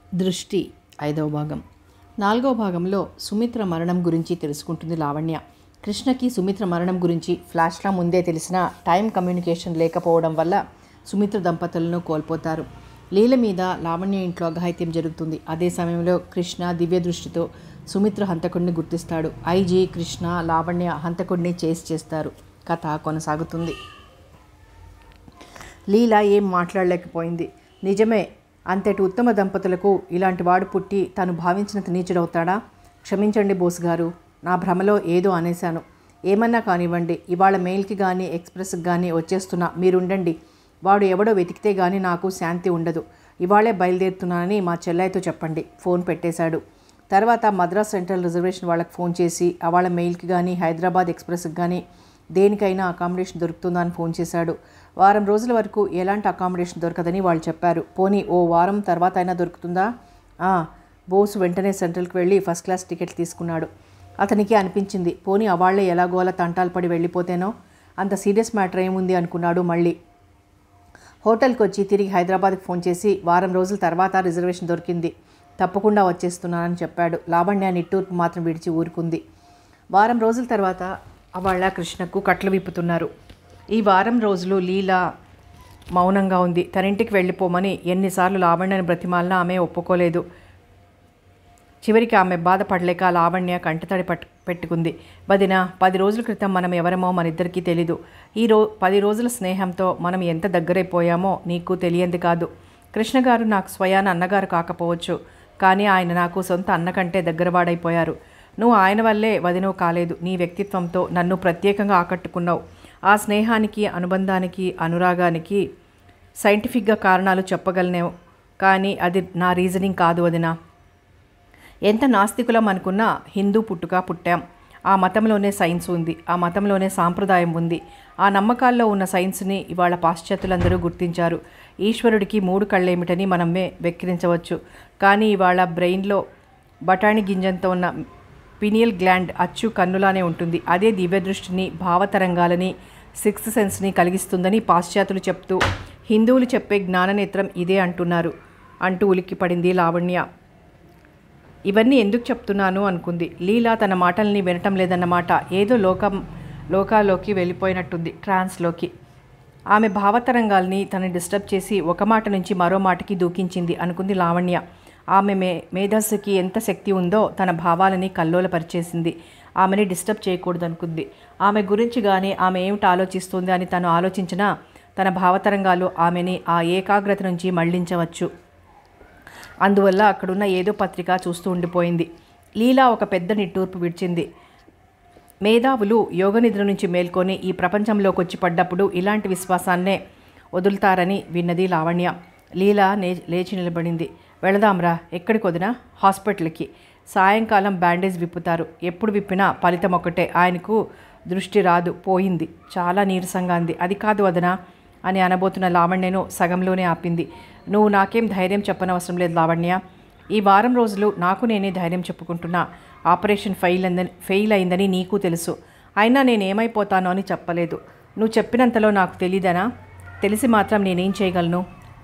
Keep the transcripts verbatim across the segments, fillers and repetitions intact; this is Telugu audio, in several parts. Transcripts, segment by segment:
దృష్టి ఐదవ భాగం. నాలుగవ భాగంలో సుమిత్ర మరణం గురించి తెలుసుకుంటుంది లావణ్య. కృష్ణకి సుమిత్ర మరణం గురించి ఫ్లాష్లా ముందే తెలిసిన టైం కమ్యూనికేషన్ లేకపోవడం వల్ల సుమిత్ర దంపతులను కోల్పోతారు. లీల మీద లావణ్య ఇంట్లో అఘాయిత్యం జరుగుతుంది. అదే సమయంలో కృష్ణ దివ్య దృష్టితో సుమిత్ర హంతకుడిని గుర్తిస్తాడు. ఐజీ, కృష్ణ, లావణ్య హంతకుడిని చేసి చేస్తారు. కథ కొనసాగుతుంది. లీల ఏం మాట్లాడలేకపోయింది. నిజమే, అంతటి ఉత్తమ దంపతులకు ఇలాంటి వాడు పుట్టి తను భావించినంత నీచుడవుతాడా? క్షమించండి బోస్ గారు, నా భ్రమలో ఏదో అనేశాను. ఏమన్నా కానివ్వండి, ఇవాళ మెయిల్కి కానీ ఎక్స్ప్రెస్కి కానీ వచ్చేస్తున్నా, మీరుండండి. వాడు ఎవడో వెతికితే కానీ నాకు శాంతి ఉండదు. ఇవాళే బయలుదేరుతున్నానని మా చెల్లయ్యతో చెప్పండి. ఫోన్ పెట్టేశాడు. తర్వాత మద్రాస్ సెంట్రల్ రిజర్వేషన్ వాళ్ళకి ఫోన్ చేసి అవాళ మెయిల్కి కానీ హైదరాబాద్ ఎక్స్ప్రెస్కి కానీ దేనికైనా అకామిడేషన్ దొరుకుతుందా అని ఫోన్ చేశాడు. వారం రోజుల వరకు ఎలాంటి అకామిడేషన్ దొరకదని వాళ్ళు చెప్పారు. పోనీ ఓ వారం తర్వాత అయినా దొరుకుతుందా? బోసు వెంటనే సెంట్రల్కి వెళ్ళి ఫస్ట్ క్లాస్ టికెట్ తీసుకున్నాడు. అతనికి అనిపించింది, పోనీ అవాళ్లే ఎలాగోలా తంటాలు పడి వెళ్ళిపోతేనో, అంత సీరియస్ మ్యాటర్ ఏముంది అనుకున్నాడు. మళ్ళీ హోటల్కి వచ్చి తిరిగి హైదరాబాద్కి ఫోన్ చేసి వారం రోజుల తర్వాత రిజర్వేషన్ దొరికింది, తప్పకుండా వచ్చేస్తున్నానని చెప్పాడు. లావణ్య నిట్టూర్పు మాత్రం విడిచి ఊరుకుంది. వారం రోజుల తర్వాత అవాళ్ళ కృష్ణకు కట్లు విప్పుతున్నారు. ఈ వారం రోజులు లీల మౌనంగా ఉంది. తనింటికి వెళ్ళిపోమని ఎన్నిసార్లు లావణ్యని బ్రతిమాలినా ఆమె ఒప్పుకోలేదు. చివరికి ఆమె బాధపడలేక లావణ్య కంటతడి పట్టు పెట్టుకుంది. వదిన, పది రోజుల క్రితం మనం ఎవరమో మన ఇద్దరికీ తెలీదు. ఈ రో పది రోజుల స్నేహంతో మనం ఎంత దగ్గరైపోయామో నీకు తెలియంది కాదు. కృష్ణగారు నాకు స్వయాన అన్నగారు కాకపోవచ్చు, కానీ ఆయన నాకు సొంత అన్న కంటే దగ్గరవాడైపోయారు. నువ్వు ఆయన వల్లే వదినవు కాలేదు. నీ వ్యక్తిత్వంతో నన్ను ప్రత్యేకంగా ఆకట్టుకున్నావు. ఆ స్నేహానికి, అనుబంధానికి, అనురాగానికి సైంటిఫిక్గా కారణాలు చెప్పగలనేవు, కానీ అది నా రీజనింగ్ కాదు వదిన. ఎంత నాస్తికులం అనుకున్నా హిందూ పుట్టుక పుట్టాం. ఆ మతంలోనే సైన్స్ ఉంది, ఆ మతంలోనే సాంప్రదాయం ఉంది. ఆ నమ్మకాల్లో ఉన్న సైన్స్ని ఇవాళ పాశ్చాత్యులందరూ గుర్తించారు. ఈశ్వరుడికి మూడు కళ్ళేమిటని మనమే వెక్కిరించవచ్చు, కానీ ఇవాళ బ్రెయిన్లో బఠాణి గింజంతో ఉన్న పినియల్ గ్లాండ్ అచ్చు కన్నులానే ఉంటుంది. అదే దివ్య దృష్టిని, భావతరంగాలని, సిక్స్త్ సెన్స్ని కలిగిస్తుందని పాశ్చాత్యులు చెప్తూ హిందువులు చెప్పే జ్ఞాననేత్రం ఇదే అంటున్నారు అంటూ ఉలిక్కిపడింది లావణ్య. ఇవన్నీ ఎందుకు చెప్తున్నాను అనుకుంది. లీల తన మాటల్ని వినటం లేదన్నమాట. ఏదో లోకం లోకాలోకి వెళ్ళిపోయినట్టుంది, ట్రాన్స్లోకి. ఆమె భావతరంగాల్ని తనని డిస్టర్బ్ చేసి ఒక మాట నుంచి మరో మాటకి దూకించింది అనుకుంది లావణ్య. ఆమె మే మేధస్సుకి ఎంత శక్తి ఉందో తన భావాలని కల్లోలపరిచేసింది. ఆమెని డిస్టర్బ్ చేయకూడదనుకుంది. ఆమె గురించి కానీ ఆమె ఏమిటి ఆలోచిస్తుంది అని తను ఆలోచించినా తన భావతరంగాలు ఆమెని ఆ ఏకాగ్రత నుంచి మళ్లించవచ్చు. అందువల్ల అక్కడున్న ఏదో పత్రిక చూస్తూ ఉండిపోయింది. లీలా ఒక పెద్ద నిట్టూర్పు విడిచింది. మేధావులు యోగనిద్ర నుంచి మేల్కొని ఈ ప్రపంచంలోకి వచ్చి పడ్డప్పుడు ఇలాంటి విశ్వాసాన్నే వదులుతారని విన్నది లావణ్య. లీలా నే లేచి నిలబడింది. వెళదాంరా. ఎక్కడికి వదినా? హాస్పిటల్కి. సాయంకాలం బ్యాండేజ్ విప్పుతారు. ఎప్పుడు విప్పినా ఫలితం ఒకటే, ఆయనకు దృష్టి రాదు, పోయింది. చాలా నీరసంగా అంది. అది కాదు వదనా అని అనబోతున్న లావణ్యను సగంలోనే ఆపింది. నువ్వు నాకేం ధైర్యం చెప్పనవసరం లేదు లావణ్య. ఈ వారం రోజులు నాకు నేనే ధైర్యం చెప్పుకుంటున్నా. ఆపరేషన్ ఫెయిల్ అయిందని ఫెయిల్ అయిందని నీకు తెలుసు, అయినా నేనేమైపోతానో అని చెప్పలేదు. నువ్వు చెప్పినంతలో నాకు తెలీదనా? తెలిసి మాత్రం నేనేం చేయగలను?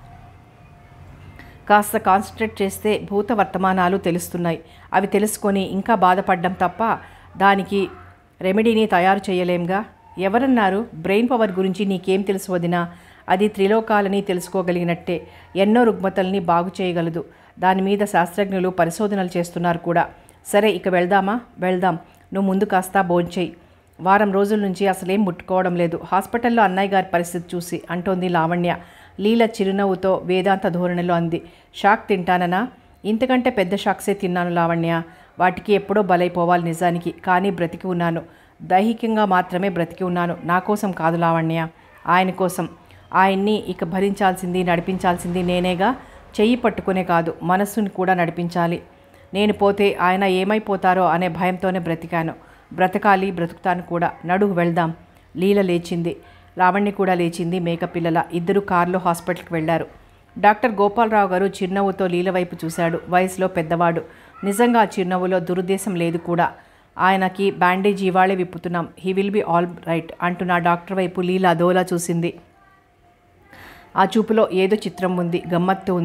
కాస్త కాన్సన్ట్రేట్ చేస్తే భూత వర్తమానాలు తెలుస్తున్నాయి. అవి తెలుసుకొని ఇంకా బాధపడ్డం తప్ప దానికి రెమెడీని తయారు చేయలేంగా. ఎవరన్నారు? బ్రెయిన్ పవర్ గురించి నీకేం తెలుసు వదినా? అది త్రిలోకాలని తెలుసుకోగలిగినట్టే. ఎన్నో రుగ్మతల్ని బాగు చేయగలదు. దాని మీద శాస్త్రజ్ఞులు పరిశోధనలు చేస్తున్నారు కూడా. సరే, ఇక వెళ్దామా? వెళ్దాం. నువ్వు ముందు కాస్త భోంచేయి. వారం రోజుల నుంచి అసలేం ముట్టుకోవడం లేదు. హాస్పిటల్లో అన్నయ్య గారి పరిస్థితి చూసి అంటోంది లావణ్య. లీల చిరునవ్వుతో వేదాంత ధోరణిలో అంది. షాక్ తింటాననా? ఇంతకంటే పెద్ద షాక్సే తిన్నాను లావణ్య. వాటికి ఎప్పుడో బలైపోవాలి నిజానికి, కానీ బ్రతికి ఉన్నాను. దైహికంగా మాత్రమే బ్రతికి ఉన్నాను. నా కోసం కాదు లావణ్య, ఆయన కోసం. ఆయన్ని ఇక భరించాల్సింది, నడిపించాల్సింది నేనేగా. చెయ్యి పట్టుకునే కాదు, మనస్సుని కూడా నడిపించాలి. నేను పోతే ఆయన ఏమైపోతారో అనే భయంతోనే బ్రతికాను. బ్రతకాలి, బ్రతుకుతాను కూడా. నడుగు వెళ్దాం. లీల లేచింది. లావణ్య కూడా లేచింది. మేకపిల్లల ఇద్దరు కారులో హాస్పిటల్కి వెళ్లారు. డాక్టర్ గోపాలరావు గారు చిరునవ్వుతో లీల వైపు చూశాడు. వయసులో పెద్దవాడు. నిజంగా ఆ చిరునవ్వులో దురుద్దేశం లేదు కూడా. ఆయనకి బ్యాండేజ్ ఇవాళే విప్పుతున్నాం, he will be all right అంటున్న డాక్టర్ వైపు లీల అదోలా చూసింది. ఆ చూపులో ఏదో చిత్రం ఉంది, గమ్మత్తు ఉంది.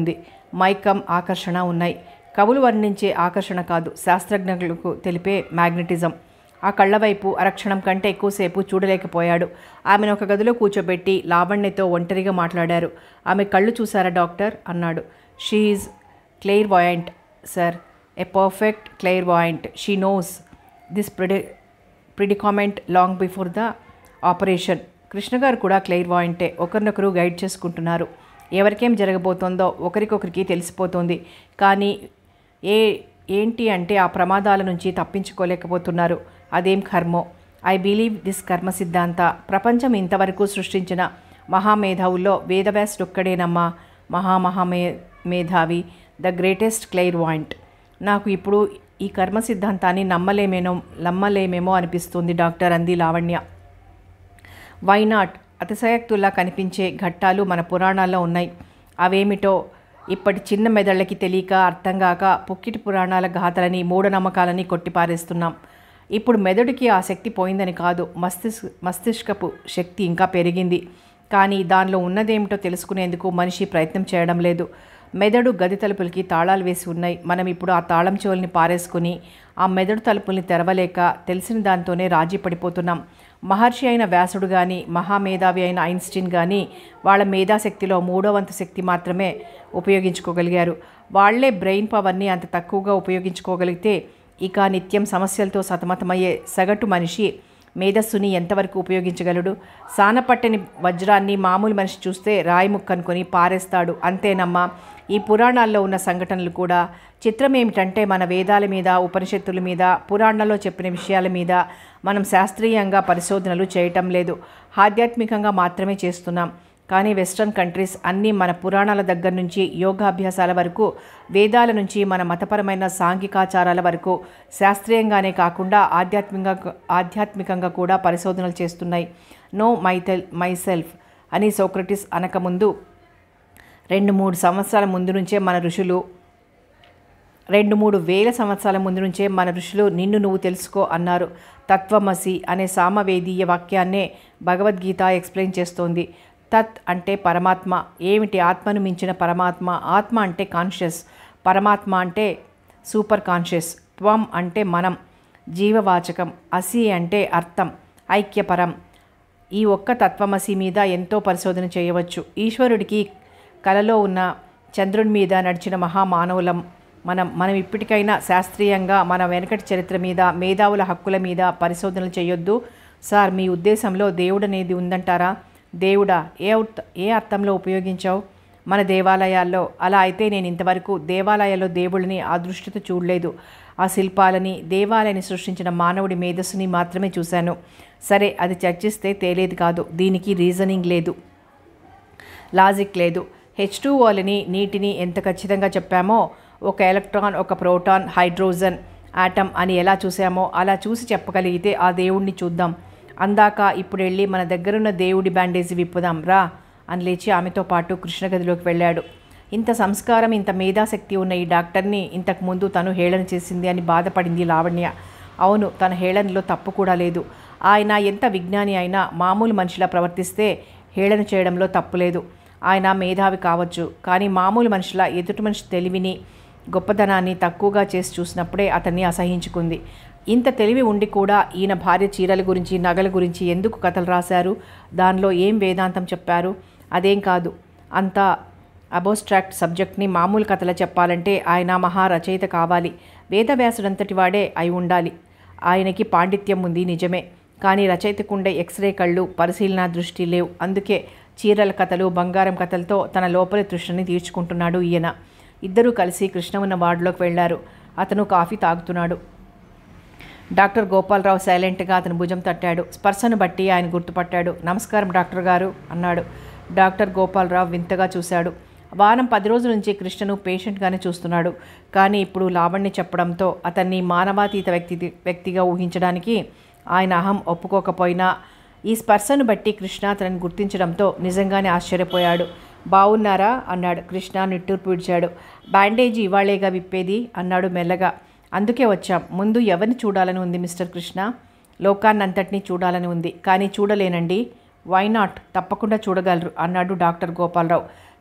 మైకం, ఆకర్షణ ఉన్నాయి. కవులు వర్ణించే ఆకర్షణ కాదు, శాస్త్రజ్ఞులకు తెలిపే మ్యాగ్నెటిజం. ఆ కళ్ళ వైపు అరక్షణం కంటే ఎక్కువసేపు చూడలేకపోయాడు. ఆమెను ఒక గదిలో కూర్చోబెట్టి లావణ్యతో ఒంటరిగా మాట్లాడారు. ఆమె కళ్ళు చూసారా డాక్టర్ అన్నాడు. She is clairvoyant sir, a perfect clairvoyant. She knows this ప్రిడి predicament long before the operation. Krishna garu కూడా క్లెయిర్ వాయంటే. ఒకరినొకరు గైడ్ చేసుకుంటున్నారు. ఎవరికేం జరగబోతోందో ఒకరికొకరికి తెలిసిపోతుంది. కానీ ఏ ఏంటి అంటే ఆ ప్రమాదాల నుంచి తప్పించుకోలేకపోతున్నారు. అదేం కర్మో. ఐ బిలీవ్ దిస్ కర్మ సిద్ధాంత. ప్రపంచం ఇంతవరకు సృష్టించిన మహామేధావుల్లో వేదవ్యాసుడొక్కడేనమ్మా మహామహామే మేధావి, ద గ్రేటెస్ట్ క్లెయిర్ వాయింట్. నాకు ఇప్పుడు ఈ కర్మ సిద్ధాంతాన్ని నమ్మలేమేనో నమ్మలేమేమో అనిపిస్తుంది డాక్టర్ అంది లావణ్య. Why not? అతిశయోక్తుల్లా కనిపించే ఘట్టాలు మన పురాణాల్లో ఉన్నాయి. అవేమిటో ఇప్పటి చిన్న మెదళ్ళకి తెలియక అర్థంగాక పుక్కిటి పురాణాల గాథలని మూఢనమ్మకాలని కొట్టిపారేస్తున్నాం. ఇప్పుడు మెదడుకి ఆ శక్తి పోయిందని కాదు, మస్తిష్ మస్తిష్కపు శక్తి ఇంకా పెరిగింది. కానీ దానిలో ఉన్నదేమిటో తెలుసుకునేందుకు మనిషి ప్రయత్నం చేయడం లేదు. మెదడు గది తలుపులకి తాళాలు వేసి ఉన్నాయి. మనం ఇప్పుడు ఆ తాళం చెవుల్ని పారేసుకుని ఆ మెదడు తలుపుల్ని తెరవలేక తెలిసిన దాంతోనే రాజీ పడిపోతున్నాం. మహర్షి అయిన వ్యాసుడు కానీ మహామేధావి అయిన ఐన్స్టీన్ కానీ వాళ్ళ మేధాశక్తిలో మూడో వంతు శక్తి మాత్రమే ఉపయోగించుకోగలిగారు. వాళ్లే బ్రెయిన్ పవర్ని అంత తక్కువగా ఉపయోగించుకోగలిగితే ఇక నిత్యం సమస్యలతో సతమతమయ్యే సగటు మనిషి మేధస్సుని ఎంతవరకు ఉపయోగించగలడు? సానపట్టని వజ్రాన్ని మామూలు మనిషి చూస్తే రాయి ముక్కనుకొని పారేస్తాడు. అంతేనమ్మా ఈ పురాణాల్లో ఉన్న సంఘటనలు కూడా. చిత్రం ఏమిటంటే మన వేదాల మీద, ఉపనిషత్తుల మీద, పురాణాల్లో చెప్పిన విషయాల మీద మనం శాస్త్రీయంగా పరిశోధనలు చేయటం లేదు, ఆధ్యాత్మికంగా మాత్రమే చేస్తున్నాం. కానీ వెస్ట్రన్ కంట్రీస్ అన్నీ మన పురాణాల దగ్గర నుంచి యోగాభ్యాసాల వరకు, వేదాల నుంచి మన మతపరమైన సాంఘికాచారాల వరకు శాస్త్రీయంగానే కాకుండా ఆధ్యాత్మికంగా ఆధ్యాత్మికంగా కూడా పరిశోధనలు చేస్తున్నాయి. నో మైటెల్ మైసెల్ఫ్ అని సోక్రటిస్ అనకముందు రెండు మూడు సంవత్సరాల ముందు నుంచే మన ఋషులు రెండు మూడు వేల సంవత్సరాల ముందు నుంచే మన ఋషులు నిన్ను నువ్వు తెలుసుకో అన్నారు. తత్వమసి అనే సామవేదీయ వాక్యాన్నే భగవద్గీత ఎక్స్ప్లెయిన్ చేస్తోంది. తత్ అంటే పరమాత్మ. ఏమిటి ఆత్మను మించిన పరమాత్మ? ఆత్మ అంటే కాన్షియస్, పరమాత్మ అంటే సూపర్ కాన్షియస్. త్వం అంటే మనం, జీవవాచకం. అసి అంటే అర్థం, ఐక్యపరం. ఈ ఒక్క తత్వమసి మీద ఎంతో పరిశోధన చేయవచ్చు. ఈశ్వరుడికి కలలో ఉన్న చంద్రుని మీద నడిచిన మహామానవులం మనం. మనం ఇప్పటికైనా శాస్త్రీయంగా మన వెనకటి చరిత్ర మీద, మేధావుల హక్కుల మీద పరిశోధనలు చేయొద్దు సార్. మీ ఉద్దేశంలో దేవుడు అనేది ఉందంటారా? దేవుడా ఏ ఏ అర్థంలో ఉపయోగించావు? మన దేవాలయాల్లో. అలా అయితే నేను ఇంతవరకు దేవాలయాల్లో దేవుళ్ళని ఆ దృష్టితో చూడలేదు. ఆ శిల్పాలని, దేవాలయాన్ని సృష్టించిన మానవుడి మేధస్సుని మాత్రమే చూశాను. సరే, అది చర్చిస్తే తేలేది కాదు. దీనికి రీజనింగ్ లేదు, లాజిక్ లేదు. హెచ్ టూ ఓలని, నీటిని ఎంత ఖచ్చితంగా చెప్పామో, ఒక ఎలక్ట్రాన్, ఒక ప్రోటాన్, హైడ్రోజన్ ఆటమ్ అని ఎలా చూసామో అలా చూసి చెప్పగలిగితే ఆ దేవుణ్ణి చూద్దాం. అందాక ఇప్పుడు వెళ్ళి మన దగ్గరున్న దేవుడి బ్యాండేజీ విప్పుదాం రా అని లేచి ఆమెతో పాటు కృష్ణగదిలోకి వెళ్ళాడు. ఇంత సంస్కారం, ఇంత మేధాశక్తి ఉన్న ఈ డాక్టర్ని ఇంతకుముందు తను హేళన చేసింది అని బాధపడింది లావణ్య. అవును, తన హేళనలో తప్పు కూడా లేదు. ఆయన ఎంత విజ్ఞాని అయినా మామూలు మనిషిలా ప్రవర్తిస్తే హేళన చేయడంలో తప్పు లేదు. ఆయన మేధావి కావచ్చు, కానీ మామూలు మనిషిలా ఎదుటి మనిషి తెలివిని, గొప్పదనాన్ని తక్కువగా చేసి చూసినప్పుడే అతన్ని అసహించుకుంది. ఇంత తెలివి ఉండి కూడా ఈయన భార్య చీరల గురించి, నగల గురించి ఎందుకు కథలు రాశారు? దానిలో ఏం వేదాంతం చెప్పారు? అదేం కాదు, అంత అబోస్ట్రాక్ట్ సబ్జెక్ట్ని మామూలు కథలు చెప్పాలంటే ఆయన మహా రచయిత కావాలి. వేదవ్యాసుడంతటి వాడే అయి ఉండాలి. ఆయనకి పాండిత్యం ఉంది నిజమే, కానీ రచయితకుండే ఎక్స్రే కళ్ళు, పరిశీలన దృష్టి లేవు. అందుకే చీరల కథలు, బంగారం కథలతో తన లోపలి తృష్ణని తీర్చుకుంటున్నాడు ఈయన. ఇద్దరూ కలిసి కృష్ణ ఉన్న వార్డులోకి వెళ్లారు. అతను కాఫీ తాగుతున్నాడు. డాక్టర్ గోపాలరావు సైలెంట్గా అతను భుజం తట్టాడు. స్పర్శను బట్టి ఆయన గుర్తుపట్టాడు. నమస్కారం డాక్టర్ గారు అన్నాడు. డాక్టర్ గోపాలరావు వింతగా చూశాడు. వారం పది రోజుల నుంచి కృష్ణను పేషెంట్గానే చూస్తున్నాడు. కానీ ఇప్పుడు లావణ్య చెప్పడంతో అతన్ని మానవాతీత వ్యక్తి వ్యక్తిగా ఊహించడానికి ఆయన అహం ఒప్పుకోకపోయినా ఈ స్పర్శను బట్టి కృష్ణ అతనిని గుర్తించడంతో నిజంగానే ఆశ్చర్యపోయాడు. బాగున్నారా అన్నాడు. కృష్ణ నిట్టూర్పు విడిచాడు. బ్యాండేజీ ఇవాళేగా విప్పేది అన్నాడు మెల్లగా. అందుకే వచ్చాం. ముందు ఎవరిని చూడాలని ఉంది మిస్టర్ కృష్ణ? లోకాన్నంతటినీ చూడాలని ఉంది, కానీ చూడలేనండి. Why not? తప్పకుండా చూడగలరు అన్నాడు డాక్టర్ గోపాలరావు.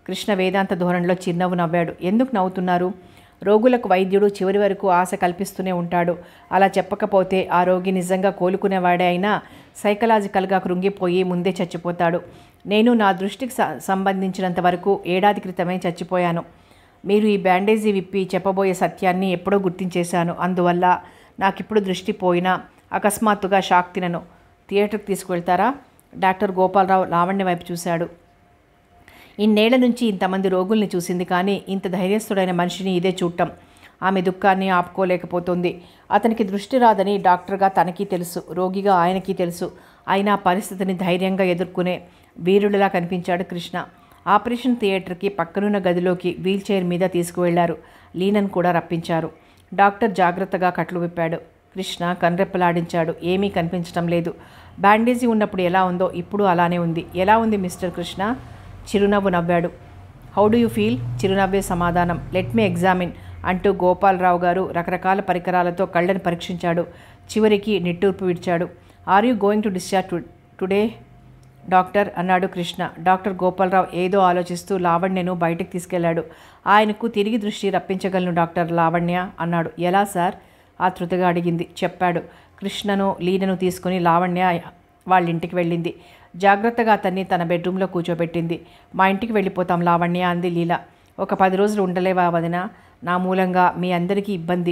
కృష్ణ వేదాంత ధోరణిలో చిరునవ్వు నవ్వాడు. ఎందుకు నవ్వుతున్నారు? రోగులకు వైద్యుడు చివరి వరకు ఆశ కల్పిస్తూనే ఉంటాడు. అలా చెప్పకపోతే ఆ రోగి నిజంగా కోలుకునేవాడే అయినా సైకలాజికల్గా కృంగిపోయి ముందే చచ్చిపోతాడు. నేను నా దృష్టికి సంబంధించినంత వరకు ఏడాది క్రితమే చచ్చిపోయాను. మీరు ఈ బ్యాండేజీ విప్పి చెప్పబోయే సత్యాన్ని ఎప్పుడో గుర్తించేశాను. అందువల్ల నాకిప్పుడు దృష్టి పోయినా అకస్మాత్తుగా షాక్ తినను. థియేటర్కి తీసుకువెళ్తారా? డాక్టర్ గోపాలరావు లావణ్య వైపు చూశాడు. ఇన్నేళ్ల నుంచి ఇంతమంది రోగుల్ని చూసింది, కానీ ఇంత ధైర్యస్తుడైన మనిషిని ఇదే చూడటం. ఆమె దుఃఖాన్ని ఆపుకోలేకపోతుంది. అతనికి దృష్టి రాదని డాక్టర్గా తనకి తెలుసు, రోగిగా ఆయనకి తెలుసు. అయినా పరిస్థితిని ధైర్యంగా ఎదుర్కొనే వీరుడిలా కనిపించాడు కృష్ణ. ఆపరేషన్ థియేటర్కి పక్కనున్న గదిలోకి వీల్చైర్ మీద తీసుకువెళ్లారు. లీనను కూడా రప్పించారు. డాక్టర్ జాగ్రత్తగా కట్లు విప్పాడు. కృష్ణ కన్రెప్పలాడించాడు. ఏమీ కనిపించటం లేదు. బ్యాండేజీ ఉన్నప్పుడు ఎలా ఉందో ఇప్పుడు అలానే ఉంది. ఎలా ఉంది మిస్టర్ కృష్ణ? చిరునవ్వు నవ్వాడు. How do you feel? చిరునవ్వే సమాధానం. లెట్ మీ ఎగ్జామిన్ అంటూ గోపాలరావు గారు రకరకాల పరికరాలతో కళ్ళని పరీక్షించాడు. చివరికి నిట్టూర్పు విడిచాడు. Are you going to discharge today doctor అన్నాడు కృష్ణ. డాక్టర్ గోపాలరావు ఏదో ఆలోచిస్తూ లావణ్యను బయటకు తీసుకెళ్లాడు. ఆయనకు తిరిగి దృష్టి రప్పించగలను డాక్టర్ లావణ్య అన్నాడు. ఎలా సార్? ఆతృతగా అడిగింది. చెప్పాడు. కృష్ణను లీనను తీసుకుని లావణ్య వాళ్ళ ఇంటికి వెళ్ళింది. జాగ్రత్తగా అతన్ని తన బెడ్రూమ్లో కూర్చోబెట్టింది. మా ఇంటికి వెళ్ళిపోతాం లావణ్య అంది లీల. ఒక పది రోజులు ఉండలేవా వదిన? నా మూలంగా మీ అందరికీ ఇబ్బంది.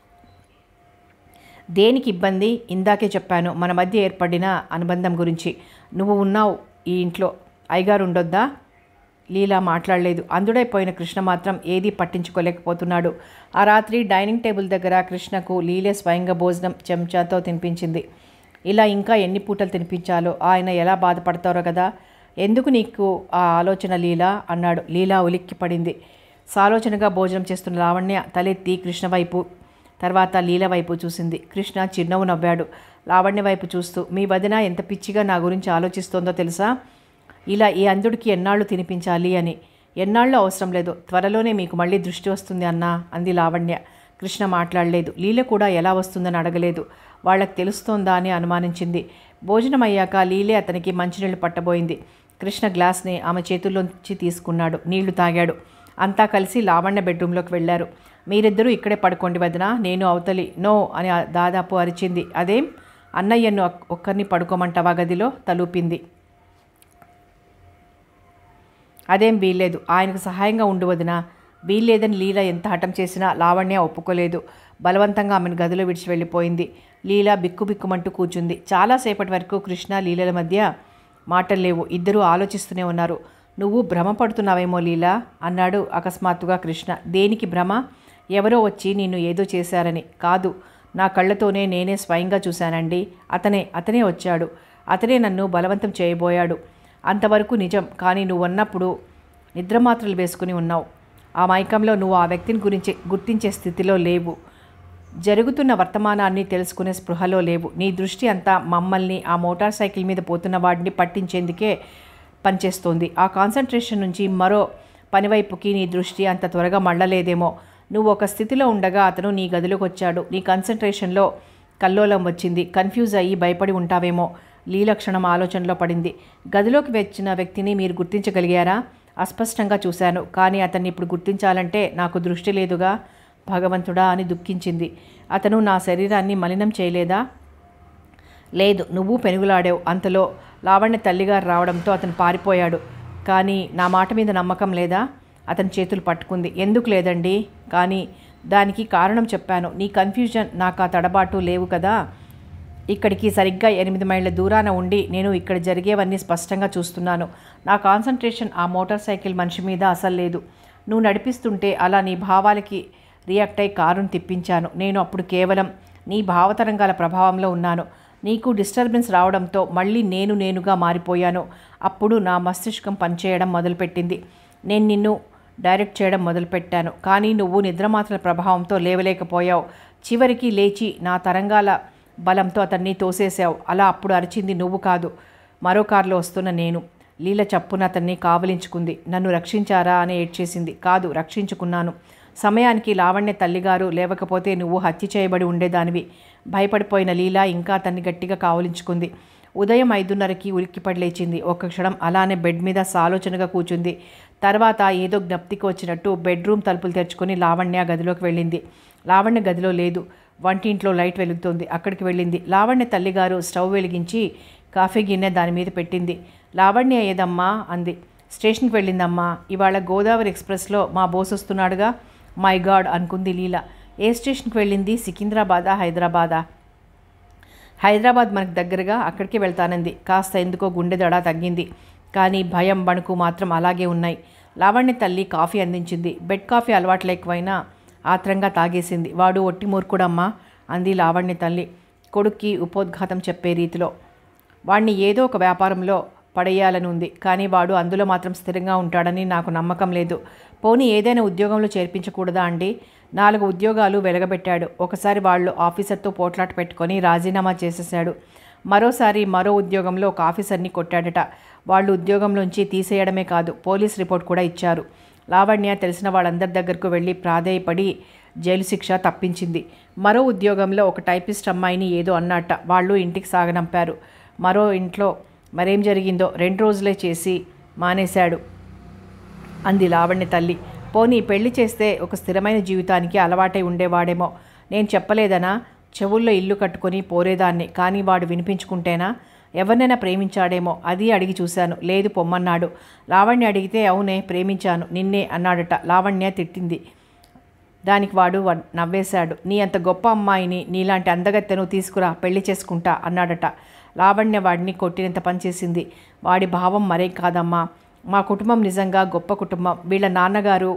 దేనికి ఇబ్బంది? ఇందాకే చెప్పాను, మన మధ్య ఏర్పడిన అనుబంధం గురించి. నువ్వు ఉన్నావు ఈ ఇంట్లో, అయ్యగారు ఉండొద్దా? లీలా మాట్లాడలేదు. అందుడైపోయిన కృష్ణ మాత్రం ఏదీ పట్టించుకోలేకపోతున్నాడు. ఆ రాత్రి డైనింగ్ టేబుల్ దగ్గర కృష్ణకు లీలే స్వయంగా భోజనం చెంచాతో తినిపించింది. ఇలా ఇంకా ఎన్ని పూటలు తినిపించాలో, ఆయన ఎలా బాధపడతారో కదా. ఎందుకు నీకు ఆ ఆలోచన లీలా అన్నాడు. లీలా ఉలిక్కి పడింది. సాలోచనగా భోజనం చేస్తున్న లావణ్య తలెత్తి కృష్ణ వైపు, తర్వాత లీల వైపు చూసింది. కృష్ణ చిరునవ్వు నవ్వాడు లావణ్య వైపు చూస్తూ. మీ వదిన ఎంత పిచ్చిగా నా గురించి ఆలోచిస్తోందో తెలుసా? ఇలా ఈ అంధుడికి ఎన్నాళ్ళు తినిపించాలి అని. ఎన్నాళ్ళు అవసరం లేదు, త్వరలోనే మీకు మళ్ళీ దృష్టి వస్తుంది అన్నా అంది లావణ్య. కృష్ణ మాట్లాడలేదు. లీల కూడా ఎలా వస్తుందని అడగలేదు. వాళ్ళకి తెలుస్తోందా అని అనుమానించింది. భోజనం అయ్యాక లీలే అతనికి మంచినీళ్ళు పట్టబోయింది. కృష్ణ గ్లాస్ని ఆమె చేతుల్లోంచి తీసుకున్నాడు. నీళ్లు తాగాడు. అంతా కలిసి లావణ్య బెడ్రూమ్లోకి వెళ్లారు. మీరిద్దరూ ఇక్కడే పడుకోండి వదినా, నేను అవతలి. నో అని దాదాపు అరిచింది. అదేం? అన్నయ్యను ఒక్కరిని పడుకోమంటావా గదిలో? తలూపింది. అదేం వీల్లేదు, ఆయనకు సహాయంగా ఉండు వదినా. వీల్లేదని లీల ఎంత హఠం చేసినా లావణ్య ఒప్పుకోలేదు. బలవంతంగా ఆమెను గదిలో విడిచి వెళ్ళిపోయింది. లీల బిక్కుబిక్కుమంటూ కూర్చుంది. చాలాసేపటి వరకు కృష్ణ లీలల మధ్య మాటలు లేవు. ఇద్దరూ ఆలోచిస్తూనే ఉన్నారు. నువ్వు భ్రమ పడుతున్నావేమో లీలా అన్నాడు అకస్మాత్తుగా కృష్ణ. దేనికి భ్రమ? ఎవరో వచ్చి నిన్ను ఏదో చేశారని. కాదు, నా కళ్ళతోనే నేనే స్వయంగా చూశానండి. అతనే అతనే వచ్చాడు. అతనే నన్ను బలవంతం చేయబోయాడు. అంతవరకు నిజం. కానీ నువ్వు ఉన్నప్పుడు నిద్రమాత్రలు వేసుకుని ఉన్నావు. ఆ మైకంలో నువ్వు ఆ వ్యక్తిని గురించి గుర్తించే స్థితిలో లేవు. జరుగుతున్న వర్తమానాన్ని తెలుసుకునే స్పృహలో లేవు. నీ దృష్టి అంతా మమ్మల్ని ఆ మోటార్ సైకిల్ మీద పోతున్న వాడిని పట్టించేందుకే పనిచేస్తోంది. ఆ కాన్సన్ట్రేషన్ నుంచి మరో పనివైపుకి నీ దృష్టి అంత త్వరగా మళ్ళలేదేమో. నువ్వు ఒక స్థితిలో ఉండగా అతను నీ గదిలోకి వచ్చాడు. నీ కాన్సన్ట్రేషన్లో కల్లోలం వచ్చింది. కన్ఫ్యూజ్ అయ్యి భయపడి ఉంటావేమో. లీలక్షణం ఆలోచనలో పడింది. గదిలోకి వచ్చిన వ్యక్తిని మీరు గుర్తించగలిగారా? అస్పష్టంగా చూశాను, కానీ అతన్ని ఇప్పుడు గుర్తించాలంటే నాకు దృష్టి లేదుగా. భగవంతుడా అని దుఃఖించింది. అతను నా శరీరాన్ని మలినం చేయలేదా? లేదు, నువ్వు పెనుగులాడావు. అంతలో లావణ్య తల్లిగారు రావడంతో అతను పారిపోయాడు. కానీ నా మాట మీద నమ్మకం లేదా? అతని చేతులు పట్టుకుంది. ఎందుకు లేదండి? కానీ దానికి కారణం చెప్పాను. నీ కన్ఫ్యూజన్, నాకు ఆ తడబాటు లేవు కదా. ఇక్కడికి సరిగ్గా ఎనిమిది మైళ్ళ దూరాన ఉండి నేను ఇక్కడ జరిగేవన్నీ స్పష్టంగా చూస్తున్నాను. నా కాన్సన్ట్రేషన్ ఆ మోటార్ సైకిల్ మనిషి మీద అసలు లేదు. నువ్వు నడిపిస్తుంటే అలా నీ భావాలకి రియాక్ట్ అయి కారును తిప్పించాను. నేను అప్పుడు కేవలం నీ భావతరంగాల ప్రభావంలో ఉన్నాను. నీకు డిస్టర్బెన్స్ రావడంతో మళ్ళీ నేను నేనుగా మారిపోయాను. అప్పుడు నా మస్తిష్కం పనిచేయడం మొదలుపెట్టింది. నేను నిన్ను డైరెక్ట్ చేయడం మొదలుపెట్టాను. కానీ నువ్వు నిద్రమాత్రల ప్రభావంతో లేవలేకపోయావు. చివరికి లేచి నా తరంగాల బలంతో అతన్ని తోసేసావు. అలా అప్పుడు అరిచింది నువ్వు కాదు, మరో కారులో వస్తున్న నేను. లీల చప్పున అతన్ని కావలించుకుంది. నన్ను రక్షించారా అని ఏడ్చేసింది. కాదు, రక్షించుకున్నాను. సమయానికి లావణ్య తల్లిగారు లేవకపోతే నువ్వు హత్య చేయబడి ఉండేదానివి. భయపడిపోయిన లీల ఇంకా అతన్ని గట్టిగా కావలించుకుంది. ఉదయం ఐదున్నరకి ఉలిక్కిపడి లేచింది. ఒక్క క్షణం అలానే బెడ్ మీద సాలోచనగా కూర్చుంది. తర్వాత ఏదో జ్ఞప్తికి వచ్చినట్టు బెడ్రూమ్ తలుపులు తెరుచుకొని లావణ్య గదిలోకి వెళ్ళింది. లావణ్య గదిలో లేదు. వంటింట్లో లైట్ వెలుగుతోంది. అక్కడికి వెళ్ళింది. లావణ్య తల్లిగారు స్టవ్ వెలిగించి కాఫీ గిన్నె దాని మీద పెట్టింది. లావణ్య ఏదమ్మా అంది. స్టేషన్కి వెళ్ళిందమ్మా. ఇవాళ గోదావరి ఎక్స్ప్రెస్లో మా బోస్ వస్తున్నాడుగా. మై గాడ్ అనుకుంది లీల. ఏ స్టేషన్కి వెళ్ళింది? సికింద్రాబాదా హైదరాబాదా? హైదరాబాద్ మనకు దగ్గరగా, అక్కడికి వెళ్తానంది. కాస్త ఎందుకో గుండె దడ తగ్గింది. కానీ భయం బణుకు మాత్రం అలాగే ఉన్నాయి. లావణ్య తల్లి కాఫీ అందించింది. బెడ్ కాఫీ అలవాట్లు ఎక్కువైనా ఆత్రంగా తాగేసింది. వాడు ఒట్టి మూర్ఖుడమ్మా అంది లావణ్య తల్లి కొడుక్కి ఉపోద్ఘాతం చెప్పే రీతిలో. వాణ్ణి ఏదో ఒక వ్యాపారంలో పడేయాలని ఉంది, కానీ వాడు అందులో మాత్రం స్థిరంగా ఉంటాడని నాకు నమ్మకం లేదు. పోనీ ఏదైనా ఉద్యోగంలో చేర్పించకూడదా అండి? నాలుగు ఉద్యోగాలు వెలగబెట్టాడు. ఒకసారి వాళ్ళు ఆఫీసర్తో పోట్లాట పెట్టుకొని రాజీనామా చేసేశాడు. మరోసారి మరో ఉద్యోగంలో ఒక ఆఫీసర్ని కొట్టాడట. వాళ్ళు ఉద్యోగంలోంచి తీసేయడమే కాదు, పోలీస్ రిపోర్ట్ కూడా ఇచ్చారు. లావణ్య తెలిసిన వాళ్ళందరి దగ్గరకు వెళ్ళి ప్రాధేయపడి జైలు శిక్ష తప్పించింది. మరో ఉద్యోగంలో ఒక టైపిస్ట్ అమ్మాయిని ఏదో అన్నట్ట. వాళ్ళు ఇంటికి సాగనంపారు. మరో ఇంట్లో మరేం జరిగిందో రెండు రోజులే చేసి మానేశాడు అంది లావణ్య తల్లి. పోనీ పెళ్లి చేస్తే ఒక స్థిరమైన జీవితానికి అలవాటై ఉండేవాడేమో. నేను చెప్పలేదనా? చెవుల్లో ఇల్లు కట్టుకొని పోరేదాన్ని. కానీ వాడు వినిపించుకుంటేనా? ఎవరినైనా ప్రేమించాడేమో, అది అడిగి చూశాను. లేదు పొమ్మన్నాడు. లావణ్య అడిగితే అవునే ప్రేమించాను నిన్నే అన్నాడట. లావణ్య తిట్టింది. దానికి వాడు నవ్వేశాడు. నీ అంత గొప్ప అమ్మాయిని, నీలాంటి అందగత్తెను తీసుకురా, పెళ్లి చేసుకుంటా అన్నాడట. లావణ్య వాడిని కొట్టినంత పనిచేసింది. వాడి భావం మరే కాదమ్మా. మా కుటుంబం నిజంగా గొప్ప కుటుంబం. వీళ్ళ నాన్నగారు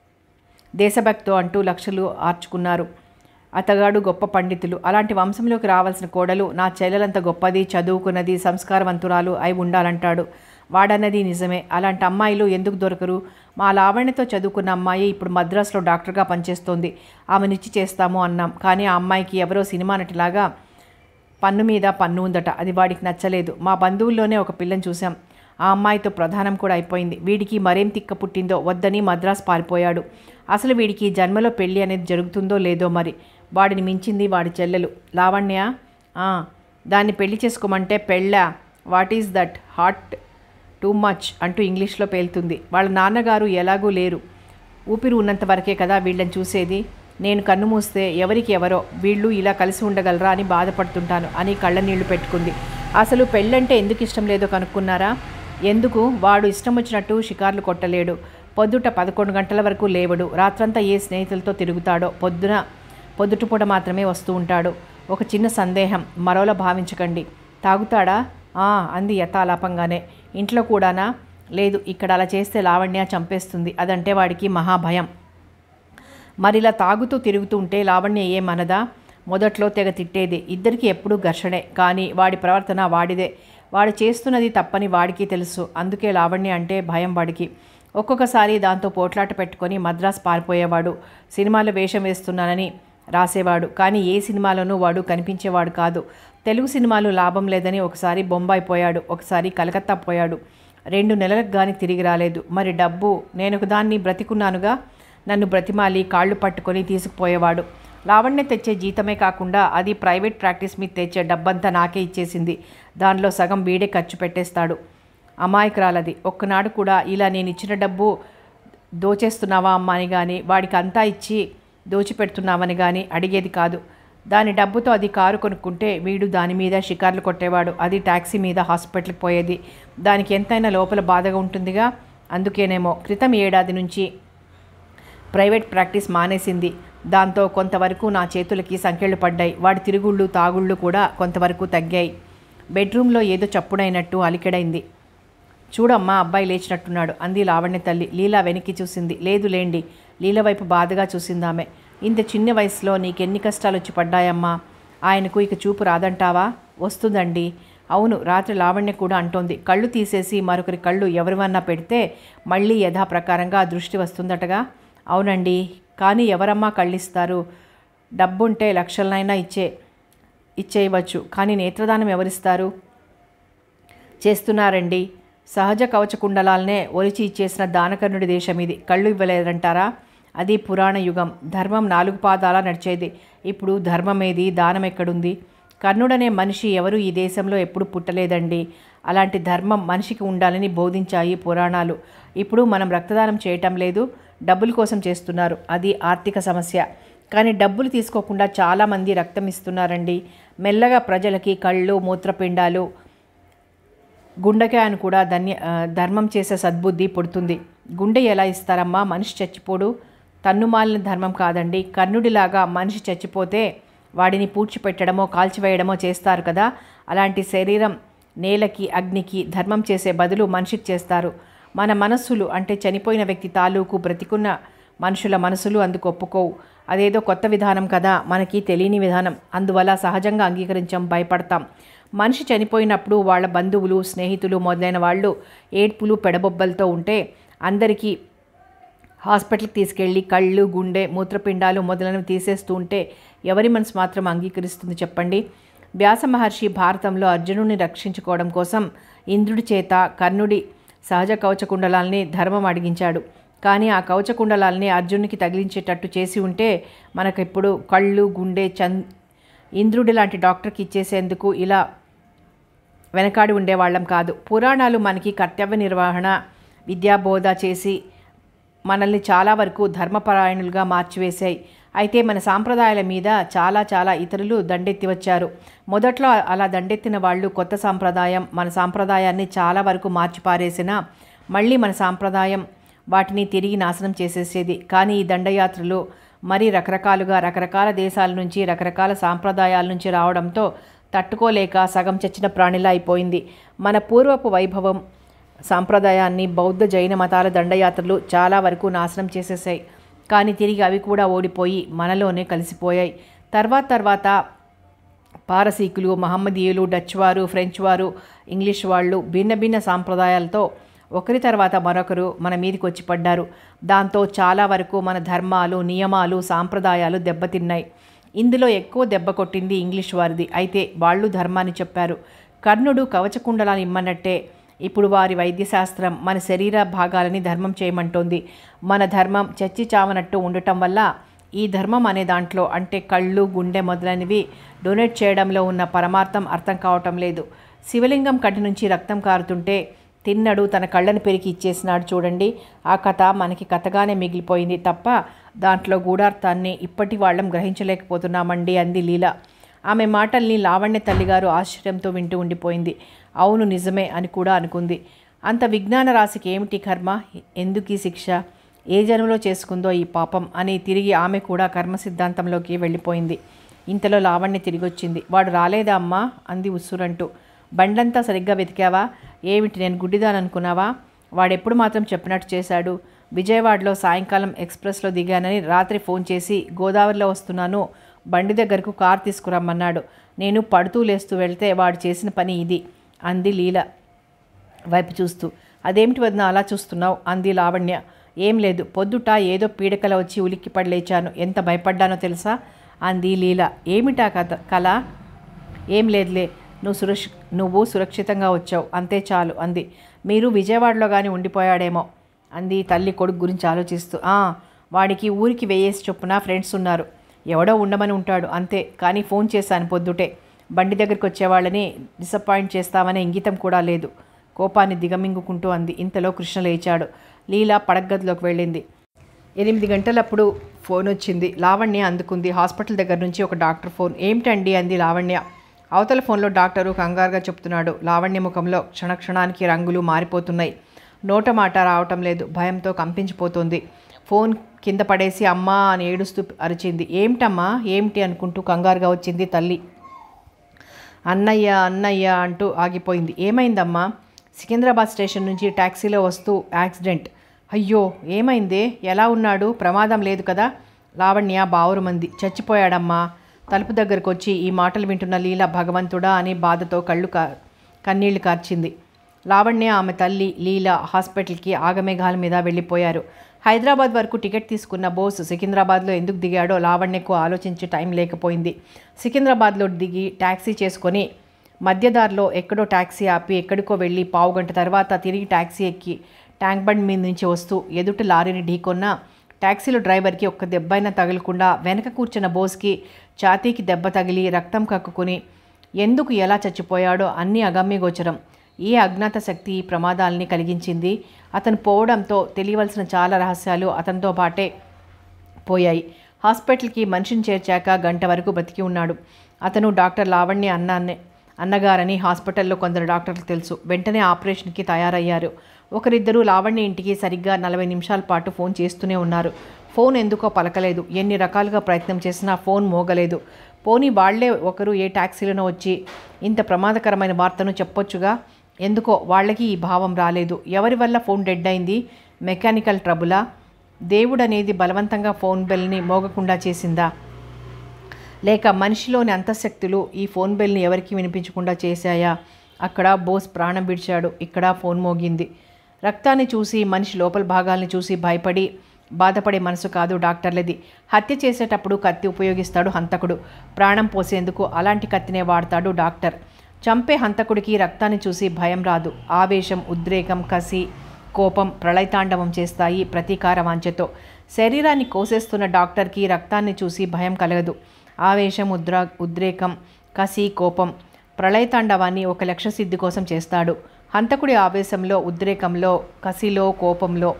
దేశభక్తో అంటూ లక్షలు ఆర్చుకున్నారు. అతగాడు గొప్ప పండితులు. అలాంటి వంశంలోకి రావాల్సిన కోడలు నా చెల్లెలంత గొప్పది, చదువుకున్నది, సంస్కారవంతురాలు అయి ఉండాలంటాడు. వాడన్నది నిజమే. అలాంటి అమ్మాయిలు ఎందుకు దొరకరు? మా లావణ్యతో చదువుకున్న అమ్మాయి ఇప్పుడు మద్రాసులో డాక్టర్గా పనిచేస్తోంది. ఆమెనిచ్చి చేస్తాము అన్నాం. కానీ ఆ అమ్మాయికి ఎవరో సినిమా నటిలాగా పన్ను మీద పన్ను ఉందట. అది వాడికి నచ్చలేదు. మా బంధువుల్లోనే ఒక పిల్లని చూశాం. ఆ అమ్మాయితో ప్రధానం కూడా అయిపోయింది. వీడికి మరేం తిక్క పుట్టిందో వద్దని మద్రాసు పారిపోయాడు. అసలు వీడికి జన్మలో పెళ్ళి అనేది జరుగుతుందో లేదో మరి. వాడిని మించింది వాడి చెల్లెలు లావణ్య. దాన్ని పెళ్లి చేసుకోమంటే పెళ్ళా? What is that? Hot too much అంటూ ఇంగ్లీష్లో పేలుతుంది. వాళ్ళ నాన్నగారు ఎలాగూ లేరు. ఊపిరి ఉన్నంత వరకే కదా వీళ్ళని చూసేది. నేను కన్ను మూస్తే ఎవరికి ఎవరో వీళ్ళు ఇలా కలిసి ఉండగలరా అని బాధపడుతుంటాను అని కళ్ళ నీళ్లు పెట్టుకుంది. అసలు పెళ్ళంటే ఎందుకు ఇష్టం లేదో కనుక్కున్నారా? ఎందుకు? వాడు ఇష్టం వచ్చినట్టు షికార్లు కొట్టలేడు. పొద్దుట పదకొండు గంటల వరకు లేవడు. రాత్రంతా ఏ స్నేహితులతో తిరుగుతాడో. పొద్దున పొద్దుటపూట మాత్రమే వస్తూ ఉంటాడు. ఒక చిన్న సందేహం, మరోలా భావించకండి. తాగుతాడా? అంది యథాలాపంగానే. ఇంట్లో కూడానా? లేదు. ఇక్కడ అలా చేస్తే లావణ్య చంపేస్తుంది. అదంటే వాడికి మహాభయం. మరిలా తాగుతూ తిరుగుతూ ఉంటే లావణ్య ఏమనదా? మొదట్లో తెగ తిట్టేది. ఇద్దరికి ఎప్పుడూ ఘర్షణే. కానీ వాడి ప్రవర్తన వాడిదే. వాడు చేస్తున్నది తప్పని వాడికి తెలుసు. అందుకే లావణ్య అంటే భయం వాడికి. ఒక్కొక్కసారి దాంతో పోట్లాట పెట్టుకొని మద్రాసు పారిపోయేవాడు. సినిమాలో వేషం వేస్తున్నానని రాసేవాడు. కానీ ఏ సినిమాలోనూ వాడు కనిపించేవాడు కాదు. తెలుగు సినిమాలు లాభం లేదని ఒకసారి బొంబాయి పోయాడు. ఒకసారి కలకత్తా పోయాడు. రెండు నెలలకు కానీ తిరిగి రాలేదు. మరి డబ్బు? నేను ఒకదాన్ని బ్రతికున్నానుగా. నన్ను బ్రతిమాలి కాళ్ళు పట్టుకొని తీసుకుపోయేవాడు. లావణ్య తెచ్చే జీతమే కాకుండా అది ప్రైవేట్ ప్రాక్టీస్ మీద తెచ్చే డబ్బంతా నాకే ఇచ్చేసింది. దానిలో సగం వీడే ఖర్చు పెట్టేస్తాడు. అమాయకురాలది. ఒక్కనాడు కూడా ఇలా నేను ఇచ్చిన డబ్బు దోచేస్తున్నావా అమ్మ అని కానీ, వాడికి అంతా ఇచ్చి దోచిపెడుతున్నావని కానీ అడిగేది కాదు. దాని డబ్బుతో అది కారు కొనుక్కుంటే వీడు దాని మీద షికార్లు కొట్టేవాడు. అది ట్యాక్సీ మీద హాస్పిటల్కి పోయేది. దానికి ఎంతైనా లోపల బాధగా ఉంటుందిగా. అందుకేనేమో క్రితం ఏడాది నుంచి ప్రైవేట్ ప్రాక్టీస్ మానేసింది. దాంతో కొంతవరకు నా చేతులకి సంకెళ్ళు పడ్డాయి. వాడి తిరుగుళ్ళు తాగుళ్ళు కూడా కొంతవరకు తగ్గాయి. బెడ్రూమ్లో ఏదో చప్పుడైనట్టు అలికెడైంది. చూడమ్మా, అబ్బాయి లేచినట్టున్నాడు అంది లావణ్య తల్లి. లీలా వెనక్కి చూసింది. లేదు లేండి. లీల వైపు బాధగా చూసిందామె. ఇంత చిన్న వయసులో నీకెన్ని కష్టాలు వచ్చి పడ్డాయమ్మా. ఆయనకు ఇక చూపు రాదంటావా? వస్తుందండి. అవును, రాత్రి లావణ్య కూడా అంటోంది. కళ్ళు తీసేసి మరొకరి కళ్ళు ఎవరివన్నా పెడితే మళ్ళీ యథాప్రకారంగా దృష్టి వస్తుందటగా. అవునండి, కానీ ఎవరమ్మా కళ్ళిస్తారు? డబ్బుంటే లక్షలనైనా ఇచ్చే ఇచ్చేయవచ్చు. కానీ నేత్రదానం ఎవరిస్తారు? చేస్తున్నారండి. సహజ కవచ కుండలాలనే ఒలిచి ఇచ్చేసిన దానకర్ణుడి దేశం ఇది. కళ్ళు ఇవ్వలేదంటారా? అది పురాణ యుగం. ధర్మం నాలుగు పాదాల నడిచేది. ఇప్పుడు ధర్మమేది, దానం ఎక్కడుంది? కర్ణుడనే మనిషి ఎవరు ఈ దేశంలో ఎప్పుడు పుట్టలేదండి. అలాంటి ధర్మం మనిషికి ఉండాలని బోధించాయి పురాణాలు. ఇప్పుడు మనం రక్తదానం చేయటం లేదు, డబ్బుల కోసం చేస్తున్నారు. అది ఆర్థిక సమస్య. కానీ డబ్బులు తీసుకోకుండా చాలామంది రక్తం ఇస్తున్నారండి. మెల్లగా ప్రజలకి కళ్ళు, మూత్రపిండాలు, గుండెకాయను కూడా ధన్య ధర్మం చేసే సద్బుద్ధి పుడుతుంది. గుండె ఎలా ఇస్తారమ్మా? మనిషి చచ్చిపోడు. తన్నుమాలిన ధర్మం కాదండి. కర్ణుడిలాగా మనిషి చచ్చిపోతే వాడిని పూడ్చిపెట్టడమో కాల్చివేయడమో చేస్తారు కదా. అలాంటి శరీరం నేలకి, అగ్నికి ధర్మం చేసే బదులు మనిషికి చేస్తారు. మన మనస్సులు అంటే చనిపోయిన వ్యక్తి తాలూకు బ్రతికున్న మనుషుల మనసులు అందుకు ఒప్పుకోవు. అదేదో కొత్త విధానం కదా, మనకి తెలియని విధానం. అందువల్ల సహజంగా అంగీకరించాం, భయపడతాం. మనిషి చనిపోయినప్పుడు వాళ్ళ బంధువులు, స్నేహితులు మొదలైన వాళ్ళు ఏడ్పులు పెడబొబ్బలతో ఉంటే అందరికీ హాస్పిటల్కి తీసుకెళ్ళి కళ్ళు, గుండె, మూత్రపిండాలు మొదలైనవి తీసేస్తూ ఉంటే ఎవరి మనసు మాత్రం అంగీకరిస్తుంది చెప్పండి? వ్యాస మహర్షి భారతంలో అర్జునుడిని రక్షించుకోవడం కోసం ఇంద్రుడి చేత కర్ణుడి సహజ కవచకుండలాల్ని ధర్మం అడిగించాడు. కానీ ఆ కవచకుండలాల్ని అర్జునుడికి తగిలించేటట్టు చేసి ఉంటే మనకెప్పుడు కళ్ళు, గుండె చంద్ ఇంద్రుడి లాంటి డాక్టర్కి ఇచ్చేసేందుకు ఇలా వెనకాడి ఉండేవాళ్ళం కాదు. పురాణాలు మనకి కర్తవ్య నిర్వహణ, విద్యాబోధ చేసి మనల్ని చాలా వరకు ధర్మపరాయణులుగా మార్చివేశాయి. అయితే మన సాంప్రదాయాల మీద చాలా చాలా ఇతరులు దండెత్తి వచ్చారు. మొదట్లో అలా దండెత్తిన వాళ్ళు కొత్త సాంప్రదాయం, మన సాంప్రదాయాన్ని చాలా వరకు మార్చిపారేసినా మళ్ళీ మన సాంప్రదాయం వాటిని తిరిగి నాశనం చేసేసేది. కానీ ఈ దండయాత్రలు మరీ రకరకాలుగా రకరకాల దేశాల నుంచి రకరకాల సాంప్రదాయాల నుంచి రావడంతో తట్టుకోలేక సగం చచ్చిన ప్రాణిలా అయిపోయింది. మన పూర్వపు వైభవం, సాంప్రదాయాన్ని బౌద్ధ, జైన మతాల దండయాత్రలు చాలా వరకు నాశనం చేసేసాయి. కానీ తిరిగి అవి కూడా ఓడిపోయి మనలోనే కలిసిపోయాయి. తర్వాత తర్వాత పారసీకులు, మహమ్మదీయులు, డచ్ వారు, ఫ్రెంచ్ వారు, ఇంగ్లీష్ వాళ్ళు భిన్న భిన్న సాంప్రదాయాలతో ఒకరి తర్వాత మరొకరు మన మీదకి వచ్చి పడ్డారు. దాంతో చాలా వరకు మన ధర్మాలు, నియమాలు, సాంప్రదాయాలు దెబ్బతిన్నాయి. ఇందులో ఎక్కువ దెబ్బ కొట్టింది ఇంగ్లీష్ వారిది. అయితే వాళ్ళు ధర్మాన్ని చెప్పారు. కర్ణుడు కవచకుండలాన్ని ఇమ్మన్నట్టే ఇప్పుడు వారి వైద్యశాస్త్రం మన శరీర భాగాలని ధర్మం చేయమంటోంది. మన ధర్మం చచ్చి చావనట్టు ఉండటం వల్ల ఈ ధర్మం అనే దాంట్లో అంటే కళ్ళు, గుండె మొదలైనవి డొనేట్ చేయడంలో ఉన్న పరమార్థం అర్థం కావటం లేదు. శివలింగం కంటి నుంచి రక్తం కారుతుంటే తిన్నడు తన కళ్ళను పెరికి ఇచ్చేసినాడు చూడండి. ఆ కథ మనకి కథగానే మిగిలిపోయింది తప్ప దాంట్లో గూఢార్థాన్ని ఇప్పటి వాళ్ళం గ్రహించలేకపోతున్నామండి అంది లీల. ఆమె మాటల్ని లావణ్య తల్లిగారు ఆశ్చర్యంతో వింటూ ఉండిపోయింది. అవును, నిజమే అని కూడా అనుకుంది. అంత విజ్ఞాన రాశికి ఏమిటి కర్మ? ఎందుకు ఈ శిక్ష? ఏ జన్మలో చేసుకుందో ఈ పాపం అని తిరిగి ఆమె కూడా కర్మ సిద్ధాంతంలోకి వెళ్ళిపోయింది. ఇంతలో లావణ్య తిరిగి వచ్చింది. వాడు రాలేదా అమ్మా అంది ఉస్సురంటూ. బండంతా సరిగ్గా వెతికావా? ఏమిటి నేను గుడ్డిదాననుకున్నావా? వాడెప్పుడు మాత్రం చెప్పినట్టు చేశాడు. విజయవాడలో సాయంకాలం ఎక్స్ప్రెస్లో దిగానని రాత్రి ఫోన్ చేసి గోదావరిలో వస్తున్నాను, బండి దగ్గరకు కారు తీసుకురమ్మన్నాడు. నేను పడుతూ లేస్తూ వెళ్తే వాడు చేసిన పని ఇది అంది లీల వైపు చూస్తూ. అదేమిటి వదిన అలా చూస్తున్నావు అంది లావణ్య. ఏం లేదు, పొద్దుట ఏదో పీడకల వచ్చి ఉలిక్కిపడి లేచాను. ఎంత భయపడ్డానో తెలుసా అంది లీల. ఏమిటా కథ కళ? ఏం లేదులే, నువ్వు సురక్ష నువ్వు సురక్షితంగా వచ్చావు అంతే చాలు అంది. మీరు విజయవాడలో కానీ ఉండిపోయాడేమో అంది తల్లి కొడుకు గురించి ఆలోచిస్తూ. వాడికి ఊరికి వేయేసి చొప్పున ఫ్రెండ్స్ ఉన్నారు. ఎవడో ఉండమని ఉంటాడు అంతే. కానీ ఫోన్ చేశాను పొద్దుటే. బండి దగ్గరికి వచ్చేవాళ్ళని డిసప్పాయింట్ చేస్తామనే ఇంగితం కూడా లేదు. కోపాన్ని దిగమింగుకుంటూ అంది. ఇంతలో కృష్ణ లేచాడు. లీల పడగదిలోకి వెళ్ళింది. ఎనిమిది గంటలప్పుడు ఫోన్ వచ్చింది. లావణ్య అందుకుంది. హాస్పిటల్ దగ్గర నుంచి ఒక డాక్టర్ ఫోన్. ఏమిటండి అంది లావణ్య. అవతల ఫోన్లో డాక్టరు కంగారుగా చెప్తున్నాడు. లావణ్య ముఖంలో క్షణక్షణానికి రంగులు మారిపోతున్నాయి. నోట మాట రావటం లేదు. భయంతో కంపించిపోతుంది. ఫోన్ కింద పడేసి అమ్మా అని ఏడుస్తూ అరిచింది. ఏమిటమ్మా ఏమిటి అనుకుంటూ కంగారుగా వచ్చింది తల్లి. అన్నయ్య అన్నయ్య అంటూ ఆగిపోయింది. ఏమైందమ్మా? సికింద్రాబాద్ స్టేషన్ నుంచి ట్యాక్సీలో వస్తూ యాక్సిడెంట్. అయ్యో ఏమైందే? ఎలా ఉన్నాడు? ప్రమాదం లేదు కదా? లావణ్య బావురుమంది. చచ్చిపోయాడమ్మా. తలుపు దగ్గరకు వచ్చి ఈ మాటలు వింటున్న లీల భగవంతుడా అని బాధతో కళ్ళు కా కన్నీళ్లు కార్చింది. లావణ్య, ఆమె తల్లి లీల హాస్పిటల్కి ఆగమేఘాల మీద వెళ్ళిపోయారు. హైదరాబాద్ వరకు టికెట్ తీసుకున్న బోస్ సికింద్రాబాద్లో ఎందుకు దిగాడో లావణ్యకు ఆలోచించే టైం లేకపోయింది. సికింద్రాబాద్లో దిగి ట్యాక్సీ చేసుకొని మధ్యదారిలో ఎక్కడో ట్యాక్సీ ఆపి ఎక్కడికో వెళ్ళి పావు గంట తర్వాత తిరిగి ట్యాక్సీ ఎక్కి ట్యాంక్ బండ్ మీద నుంచి వస్తూ ఎదుటి లారీని ఢీకొన్న ట్యాక్సీలో డ్రైవర్కి ఒక్క దెబ్బైనా తగలకుండా వెనక కూర్చున్న బోస్కి ఛాతీకి దెబ్బ తగిలి రక్తం కక్కుని ఎందుకు ఎలా చచ్చిపోయాడో అన్నీ అగమ్యగోచరం. ఏ అజ్ఞాత శక్తి ఈ ప్రమాదాలని కలిగించింది? అతను పోవడంతో తెలియవలసిన చాలా రహస్యాలు అతనితో పాటే పోయాయి. హాస్పిటల్కి మనిషిని చేర్చాక గంట వరకు బతికి ఉన్నాడు. అతను డాక్టర్ లావణ్య అన్నాన్నే అన్నగారని హాస్పిటల్లో కొందరు డాక్టర్లకు తెలుసు. వెంటనే ఆపరేషన్కి తయారయ్యారు. ఒకరిద్దరు లావణ్య ఇంటికి సరిగ్గా నలభై నిమిషాల పాటు ఫోన్ చేస్తూనే ఉన్నారు. ఫోన్ ఎందుకో పలకలేదు. ఎన్ని రకాలుగా ప్రయత్నం చేసినా ఫోన్ మోగలేదు. పోనీ వాళ్లే ఒకరు ఏ ట్యాక్సీలోనో వచ్చి ఇంత ప్రమాదకరమైన వార్తను చెప్పొచ్చుగా. ఎందుకో వాళ్ళకి ఈ భావం రాలేదు. ఎవరి వల్ల ఫోన్ డెడ్ అయింది? మెకానికల్ ట్రబులా? దేవుడు అనేది బలవంతంగా ఫోన్ బెల్ని మోగకుండా చేసిందా? లేక మనిషిలోని అంతఃశక్తులు ఈ ఫోన్ బెల్ని ఎవరికి వినిపించకుండా చేశాయా? అక్కడ బోస్ ప్రాణం విడిచాడు. ఇక్కడ ఫోన్ మోగింది. రక్తాన్ని చూసి, మనిషి లోపల భాగాల్ని చూసి భయపడి బాధపడే మనసు కాదు డాక్టర్లది. హత్య చేసేటప్పుడు కత్తి ఉపయోగిస్తాడు హంతకుడు. ప్రాణం పోసేందుకు అలాంటి కత్తినే వాడతాడు డాక్టర్. చంపే హంతకుడికి రక్తాన్ని చూసి భయం రాదు. ఆవేశం, ఉద్రేకం, కసి, కోపం ప్రళయతాండవం చేస్తాయి ప్రతీకార వాంఛతో. శరీరాన్ని కోసేస్తున్న డాక్టర్కి రక్తాన్ని చూసి భయం కలగదు. ఆవేశం, ఉద్రా ఉద్రేకం, కసి, కోపం ప్రళయతాండవాన్ని ఒక లక్ష్య సిద్ధి కోసం చేస్తాడు. హంతకుడి ఆవేశంలో, ఉద్రేకంలో, కసిలో, కోపంలో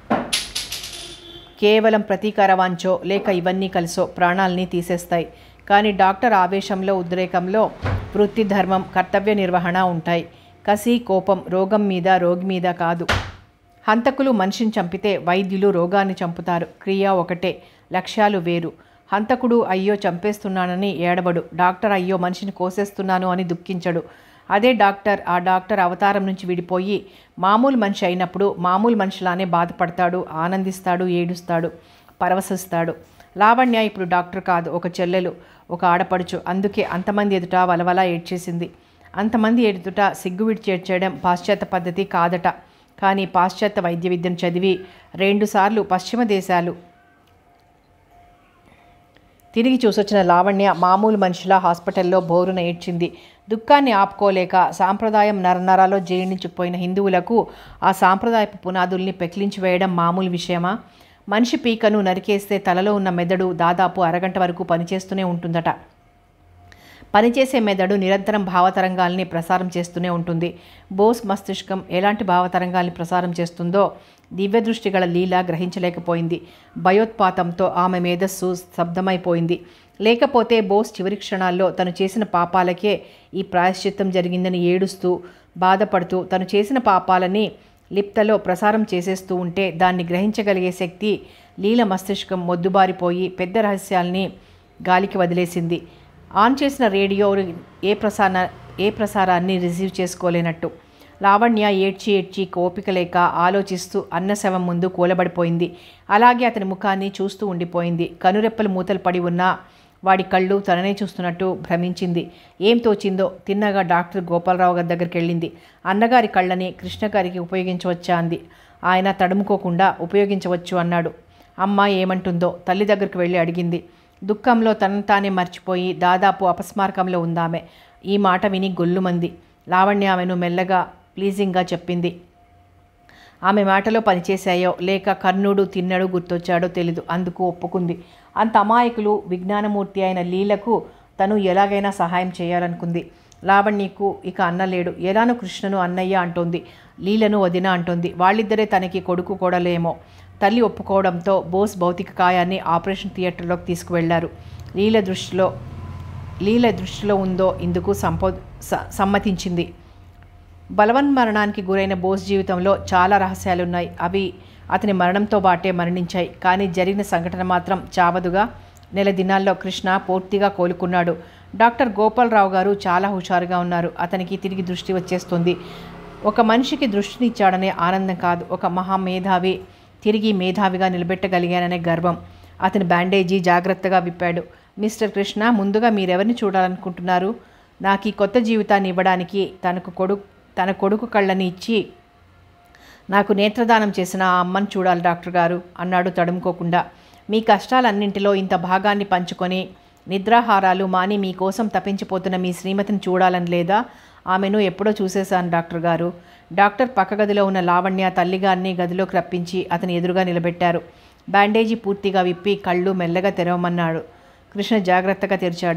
కేవలం ప్రతీకార వాంఛో లేక ఇవన్నీ కలిసో ప్రాణాలని తీసేస్తాయి. కానీ డాక్టర్ ఆవేశంలో, ఉద్రేకంలో వృత్తి ధర్మం, కర్తవ్య నిర్వహణ ఉంటాయి. కసి, కోపం రోగం మీద, రోగి మీద కాదు. హంతకులు మనిషిని చంపితే వైద్యులు రోగాన్ని చంపుతారు. క్రియ ఒకటే, లక్ష్యాలు వేరు. హంతకుడు అయ్యో చంపేస్తున్నానని ఏడబడు. డాక్టర్ అయ్యో మనిషిని కోసేస్తున్నాను అని దుఃఖించడు. అదే డాక్టర్ ఆ డాక్టర్ అవతారం నుంచి విడిపోయి మామూలు మనిషి అయినప్పుడు మామూలు మనిషిలానే బాధపడతాడు, ఆనందిస్తాడు, ఏడుస్తాడు, పరవశిస్తాడు. లావణ్య ఇప్పుడు డాక్టర్ కాదు, ఒక చెల్లెలు, ఒక ఆడపడుచు. అందుకే అంతమంది ఎదుట వలవలా ఏడ్చేసింది. అంతమంది ఎదుట సిగ్గు విడిచేడ్చేయడం పాశ్చాత్య పద్ధతి కాదట. కానీ పాశ్చాత్య వైద్య విద్యను చదివి రెండుసార్లు పశ్చిమ దేశాలు తిరిగి చూసొచ్చిన లావణ్య మామూలు మనిషిలా హాస్పిటల్లో బోరున ఏడ్చింది. దుఃఖాన్ని ఆపుకోలేక సాంప్రదాయం నరనరాలో జీర్ణించిపోయిన హిందువులకు ఆ సాంప్రదాయపు పునాదుల్ని పెకిలించి వేయడం మామూలు విషయమా? మనిషి పీకను నరికేస్తే తలలో ఉన్న మెదడు దాదాపు అరగంట వరకు పనిచేస్తూనే ఉంటుందట. పనిచేసే మెదడు నిరంతరం భావతరంగాల్ని ప్రసారం చేస్తూనే ఉంటుంది. బోస్ మస్తిష్కం ఎలాంటి భావతరంగాల్ని ప్రసారం చేస్తుందో దివ్యదృష్టి గల లీల గ్రహించలేకపోయింది. భయోత్పాతంతో ఆమె మేధస్సు స్తబ్దమైపోయింది. లేకపోతే బోస్ చివరి క్షణాల్లో తను చేసిన పాపాలకే ఈ ప్రాయశ్చిత్తం జరిగిందని ఏడుస్తూ బాధపడుతూ తను చేసిన పాపాలని లిప్తలో ప్రసారం చేసేస్తూ ఉంటే దాన్ని గ్రహించగలిగే శక్తి లీల మస్తిష్కం మొద్దుబారిపోయి పెద్ద రహస్యాల్ని గాలికి వదిలేసింది. ఆన్ చేసిన రేడియో ఏ ప్రసార ఏ ప్రసారాన్ని రిసీవ్ చేసుకోలేనట్టు. లావణ్య ఏడ్చి ఏడ్చి ఓపిక లేక ఆలోచిస్తూ అన్న శవం ముందు కూలబడిపోయింది. అలాగే అతని ముఖాన్ని చూస్తూ ఉండిపోయింది. కనురెప్పలు మూతలు పడి ఉన్న వాడి కళ్ళు తననే చూస్తున్నట్టు భ్రమించింది. ఏం తోచిందో తిన్నగా డాక్టర్ గోపాలరావు గారి దగ్గరికి వెళ్ళింది. అన్నగారి కళ్ళని కృష్ణగారికి ఉపయోగించవచ్చా అంది. ఆయన తడుముకోకుండా ఉపయోగించవచ్చు అన్నాడు. అమ్మ ఏమంటుందో తల్లి దగ్గరికి వెళ్ళి అడిగింది. దుఃఖంలో తనను తానే మర్చిపోయి దాదాపు అపస్మారకంలో ఉందామె. ఈ మాట విని గొల్లుమంది. లావణ్య ఆమెను మెల్లగా ప్లీజింగ్గా చెప్పింది. ఆమె మాటలో పనిచేశాయో లేక కర్ణుడు తిన్నడు గుర్తొచ్చాడో తెలీదు. అందుకు ఒప్పుకుంది. అంత అమాయకులు విజ్ఞానమూర్తి అయిన లీలకు తను ఎలాగైనా సహాయం చేయాలనుకుంది. లావణ్యకు ఇక అన్నలేడు. ఎలానో కృష్ణను అన్నయ్య అంటోంది, లీలను వదిన అంటోంది. వాళ్ళిద్దరే తనకి కొడుకు కూడలేమో. తల్లి ఒప్పుకోవడంతో బోస్ భౌతిక కాయాన్ని ఆపరేషన్ థియేటర్లోకి తీసుకువెళ్లారు. లీల దృష్టిలో లీల దృష్టిలో ఉందో ఇందుకు సంపో సమ్మతించింది. బలవన్మరణానికి గురైన బోస్ జీవితంలో చాలా రహస్యాలున్నాయి. అవి అతని మరణంతో బాటే మరణించాయి. కానీ జరిగిన సంఘటన మాత్రం చావదుగా. నెల దినాల్లో కృష్ణ పూర్తిగా కోలుకున్నాడు. డాక్టర్ గోపాలరావు గారు చాలా హుషారుగా ఉన్నారు. అతనికి తిరిగి దృష్టి వచ్చేస్తుంది. ఒక మనిషికి దృష్టినిచ్చాడనే ఆనందం కాదు, ఒక మహామేధావి తిరిగి మేధావిగా నిలబెట్టగలిగాననే గర్వం. అతని బ్యాండేజీ జాగ్రత్తగా విప్పాడు. మిస్టర్ కృష్ణ, ముందుగా మీరెవరిని చూడాలనుకుంటున్నారు? నాకు ఈ కొత్త జీవితాన్ని ఇవ్వడానికి తనకు కొడుకు తన కొడుకు కళ్ళని ఇచ్చి నాకు నేత్రదానం చేసిన ఆ అమ్మను చూడాలి డాక్టర్ గారు అన్నాడు తడుముకోకుండా. మీ కష్టాలన్నింటిలో ఇంత భాగాన్ని పంచుకొని నిద్రాహారాలు మాని మీకోసం తప్పించిపోతున్న మీ శ్రీమతిని చూడాలని లేదా? ఆమెను ఎప్పుడో చూసేశాను డాక్టర్ గారు. డాక్టర్ పక్క గదిలో ఉన్న లావణ్య తల్లిగారిని గదిలోకి రప్పించి అతని ఎదురుగా నిలబెట్టారు. బ్యాండేజీ పూర్తిగా విప్పి కళ్ళు మెల్లగా తెరవమన్నాడు. కృష్ణ జాగ్రత్తగా తెరిచాడు.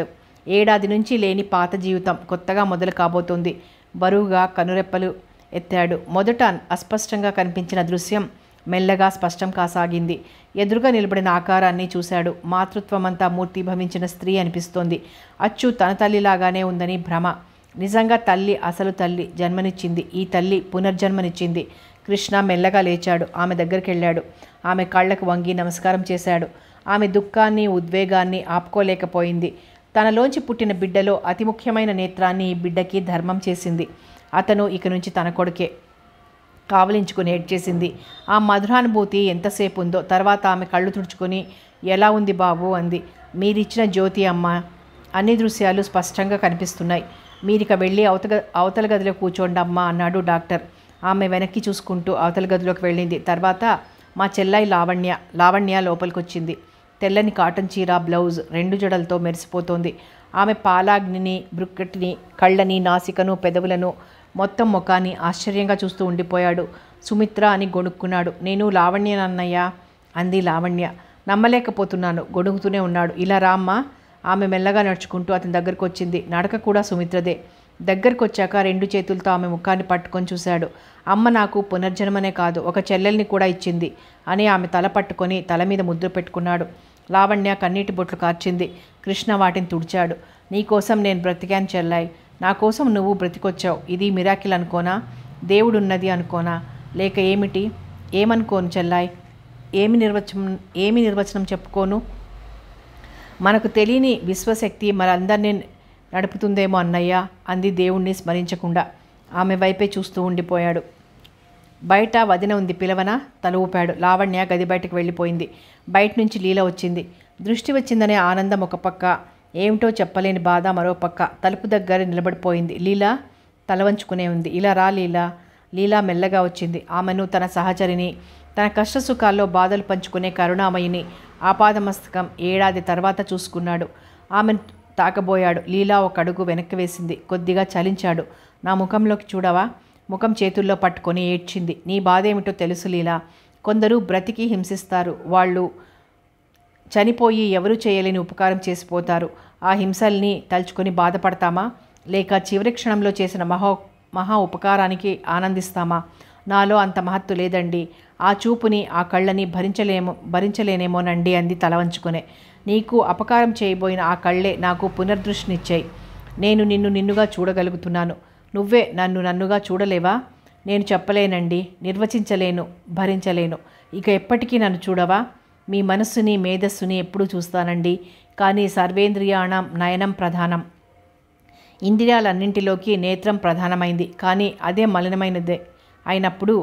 ఏడాది నుంచి లేని పాత జీవితం కొత్తగా మొదలు కాబోతోంది. బరువుగా కనురెప్పలు ఎత్తాడు. మొదట అస్పష్టంగా కనిపించిన దృశ్యం మెల్లగా స్పష్టం కాసాగింది. ఎదురుగా నిలబడిన ఆకారాన్ని చూశాడు. మాతృత్వమంతా మూర్తిభవించిన స్త్రీ అనిపిస్తోంది. అచ్చు తన తల్లిలాగానే ఉందని భ్రమ. నిజంగా తల్లి, అసలు తల్లి జన్మనిచ్చింది. ఈ తల్లి పునర్జన్మనిచ్చింది. కృష్ణ మెల్లగా లేచాడు. ఆమె దగ్గరికి వెళ్ళాడు. ఆమె కాళ్లకు వంగి నమస్కారం చేశాడు. ఆమె దుఃఖాన్ని, ఉద్వేగాన్ని ఆపుకోలేకపోయింది. తనలోంచి పుట్టిన బిడ్డలో అతి ముఖ్యమైన నేత్రాన్ని ఈ బిడ్డకి ధర్మం చేసింది. అతను ఇక నుంచి తన కొడుకే కావలించుకుని ఏడ్చేసింది. ఆ మధురానుభూతి ఎంతసేపు ఉందో. తర్వాత ఆమె కళ్ళు తుడుచుకొని, ఎలా ఉంది బాబు అంది. మీరిచ్చిన జ్యోతి అమ్మ. అన్ని దృశ్యాలు స్పష్టంగా కనిపిస్తున్నాయి. మీరిక వెళ్ళి అవతల అవతల గదిలో కూర్చోండి అమ్మా అన్నాడు డాక్టర్. ఆమె వెనక్కి చూసుకుంటూ అవతల గదిలోకి వెళ్ళింది. తర్వాత మా చెల్లాయి లావణ్య లావణ్య లోపలికి వచ్చింది. తెల్లని కాటన్ చీర, బ్లౌజ్ రెండు జడలతో మెరిసిపోతోంది. ఆమె పాలాగ్నిని, బృక్కటిని, కళ్ళని, నాసికను, పెదవులను, మొత్తం ముఖాన్ని ఆశ్చర్యంగా చూస్తూ ఉండిపోయాడు. సుమిత్ర అని గొణుక్కున్నాడు. నేను లావణ్యనన్నయ్య అంది లావణ్య. నమ్మలేకపోతున్నాను. గొణుగుతూనే ఉన్నాడు. ఇలా రామ్మా. ఆమె మెల్లగా నడుచుకుంటూ అతని దగ్గరకు వచ్చింది. నడక కూడా సుమిత్రదే. దగ్గరకు వచ్చాక రెండు చేతులతో ఆమె ముఖాన్ని పట్టుకొని చూశాడు. అమ్మ నాకు పునర్జన్మనే కాదు, ఒక చెల్లెల్ని కూడా ఇచ్చింది అని ఆమె తల పట్టుకొని తల మీద ముద్ర పెట్టుకున్నాడు. లావణ్య కన్నీటి బొట్లు కార్చింది. కృష్ణ వాటిని తుడిచాడు. నీకోసం నేను బ్రతికాను చెల్లాయి. నా కోసం నువ్వు బ్రతికొచ్చావు. ఇది మిరాకిల్ అనుకోనా? దేవుడున్నది అనుకోనా? లేక ఏమిటి? ఏమనుకోను చెల్లాయి? ఏమి నిర్వచనం ఏమి నిర్వచనం చెప్పుకోను? మనకు తెలియని విశ్వశక్తి మనందరినీ నడుపుతుందేమో అన్నయ్య అంది దేవుణ్ణి స్మరించకుండా. ఆమె వైపే చూస్తూ ఉండిపోయాడు. బయట వదిన ఉంది, పిలవనా? తల ఊపాడు. లావణ్య గది బయటకు వెళ్ళిపోయింది. బయట నుంచి లీల వచ్చింది. దృష్టి వచ్చిందనే ఆనందం ఒక పక్క, ఏమిటో చెప్పలేని బాధ మరో పక్క. తలుపు దగ్గర నిలబడిపోయింది. లీలా తల వంచుకునే ఉంది. ఇలా రా లీలా. లీలా మెల్లగా వచ్చింది. ఆమెను తన సహచరిని, తన కష్టసుఖాల్లో బాధలు పంచుకునే కరుణామయిని ఆపాదమస్తకం ఏడాది తర్వాత చూసుకున్నాడు. ఆమెను తాకబోయాడు. లీలా ఒక అడుగు వెనక్కి వేసింది. కొద్దిగా చలించాడు. నా ముఖంలోకి చూడవా? ముఖం చేతుల్లో పట్టుకొని ఏడ్చింది. నీ బాధ ఏమిటో తెలుసు లీలా. కొందరు బ్రతికి హింసిస్తారు. వాళ్ళు చనిపోయి ఎవరూ చేయలేని ఉపకారం చేసిపోతారు. ఆ హింసల్ని తలుచుకొని బాధపడతామా? లేక చివరి క్షణంలో చేసిన మహా మహా ఉపకారానికి ఆనందిస్తామా? నాలో అంత మహత్తు లేదండి. ఆ చూపుని, ఆ కళ్ళని భరించలేమో భరించలేనేమోనండి అంది తల వంచుకునే. నీకు అపకారం చేయబోయిన ఆ కళ్ళే నాకు పునర్దృష్టినిచ్చాయి. నేను నిన్ను నిన్నుగా చూడగలుగుతున్నాను. నువ్వే నన్ను నన్నుగా చూడలేవా? నేను చెప్పలేనండి, నిర్వచించలేను, భరించలేను. ఇక ఎప్పటికీ నన్ను చూడవా? మీ మనస్సుని, మేధస్సుని ఎప్పుడూ చూస్తానండి. కానీ సర్వేంద్రియాణం నయనం ప్రధానం. ఇంద్రియాలన్నింటిలోకి నేత్రం ప్రధానమైంది. కానీ అదే మలినమైనదే అయినప్పుడు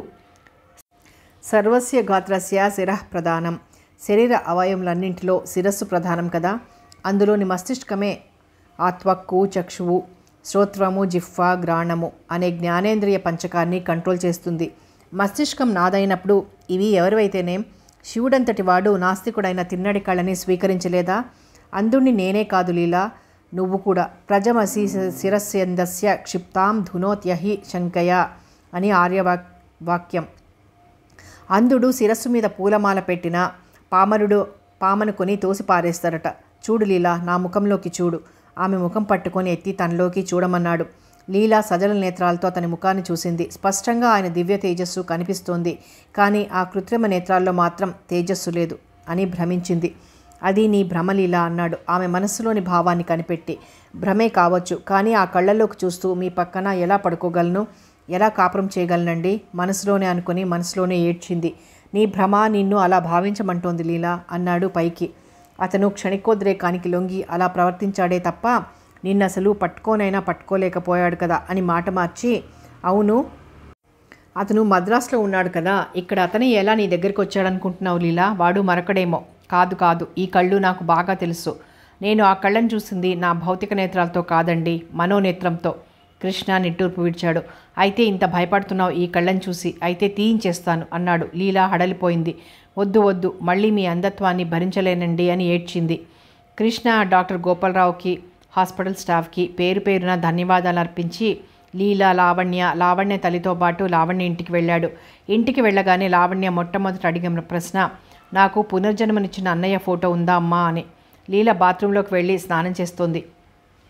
సర్వస్య గాత్రస్య శిరః ప్రధానం. శరీర అవయములన్నింటిలో శిరస్సు ప్రధానం కదా. అందులోని మస్తిష్కమే ఆ త్వక్కు, చక్షువు, శ్రోత్రము, జిహ్వ, గ్రాణము అనే జ్ఞానేంద్రియ పంచకాన్ని కంట్రోల్ చేస్తుంది. మస్తిష్కం నాదైనప్పుడు ఇవి ఎవరివైతేనేం, శివుడంతటి వాడు నాస్తికుడైన తిన్నడి కళ్ళని స్వీకరించలేదా? అందుణ్ణి నేనే కాదు లీలా, నువ్వు కూడా. ప్రజమసి శిరస్యందస్య క్షిప్తాం ధునోత్యహి శంకయ అని ఆర్యవాక్ వాక్యం. అంధుడు శిరస్సు మీద పూలమాల పెట్టిన పామరుడు పామను కొని తోసి పారేస్తారట. చూడు లీలా, నా ముఖంలోకి చూడు. ఆమె ముఖం పట్టుకొని ఎత్తి తనలోకి చూడమన్నాడు. లీలా సజల నేత్రాలతో అతని ముఖాన్ని చూసింది. స్పష్టంగా ఆయన దివ్య తేజస్సు కనిపిస్తోంది. కానీ ఆ కృత్రిమ నేత్రాల్లో మాత్రం తేజస్సు లేదు అని భ్రమించింది. అది నీ భ్రమలీలా అన్నాడు ఆమె మనస్సులోని భావాన్ని కనిపెట్టి. భ్రమే కావచ్చు, కానీ ఆ కళ్ళల్లోకి చూస్తూ మీ పక్కన ఎలా పడుకోగలను, ఎలా కాపురం చేయగలనండి? మనసులోనే అనుకుని మనసులోనే ఏడ్చింది. నీ భ్రమ నిన్ను అలా భావించమంటోంది లీలా అన్నాడు పైకి. అతను క్షణికోద్రేకానికి లొంగి అలా ప్రవర్తించాడే తప్ప నిన్ను అసలు పట్టుకోనైనా పట్టుకోలేకపోయాడు కదా అని మాట మార్చి, అవును అతను మద్రాసులో ఉన్నాడు కదా, ఇక్కడ అతనే ఎలా నీ దగ్గరికి వచ్చాడనుకుంటున్నావు లీలా? వాడు మరొకడేమో. కాదు కాదు, ఈ కళ్ళు నాకు బాగా తెలుసు. నేను ఆ కళ్ళను చూసింది నా భౌతిక నేత్రాలతో కాదండి, మనోనేత్రంతో. కృష్ణ నిట్టూర్పు విడిచాడు. అయితే ఇంత భయపడుతున్నావు ఈ కళ్ళను చూసి? అయితే తీయించేస్తాను అన్నాడు. లీలా హడలిపోయింది. వద్దు వద్దు, మళ్ళీ మీ అంధత్వాన్ని భరించలేనండి అని ఏడ్చింది. కృష్ణ డాక్టర్ గోపాలరావుకి, హాస్పిటల్ స్టాఫ్కి పేరు పేరున ధన్యవాదాలు అర్పించి లీలా, లావణ్య లావణ్య తల్లితో పాటు లావణ్య ఇంటికి వెళ్ళాడు. ఇంటికి వెళ్ళగానే లావణ్య మొట్టమొదట అడిగిన ప్రశ్న, నాకు పునర్జన్మనిచ్చిన అన్నయ్య ఫోటో ఉందా అమ్మా అని. లీల బాత్రూంలోకి వెళ్ళి స్నానం చేస్తోంది.